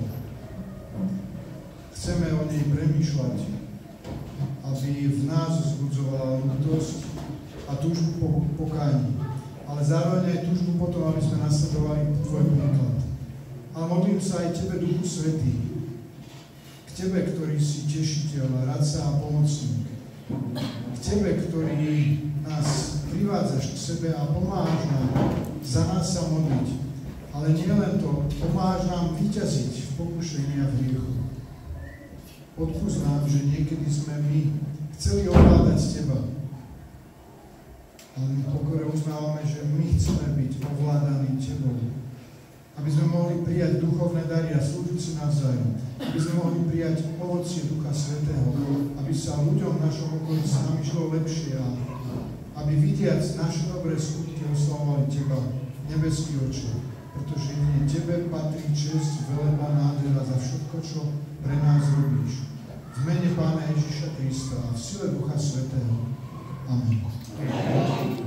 Chceme o nej premýšľať, aby v nás vzbudzovala ľútosť a túžbu po pokáni, ale zároveň aj túžbu potom, aby sme nasledovali Tvoj príklad. Ale modlím sa aj Tebe, Duchu Svätý, k Tebe, ktorý si tešiteľ, radca a pomocník, k Tebe, ktorý nás privádzaš k sebe a pomáhaš nám za nás sa modliť, ale nie len to, pomáhaš nám vyťaziť v pokušení a v hriechu. Odpusť nám, že niekedy sme my chceli ovládať Teba, ale my v pokore uznávame, že my chceme byť ovládaní Tebou. Aby sme mohli prijať duchovné dary a slúžiť si navzájom. Aby sme mohli prijať ovocie Ducha Svätého. Aby sa ľuďom v našom okolí s nami žilo lepšie a aby vidiac naše dobré skutky oslavovali Teba, nebeský Otče. Pretože nie Tebe patrí česť, veleba, nádhera za všetko, čo pre nás robíš. V mene Pána Ježiša Krista a v sile Ducha Svätého. Amen.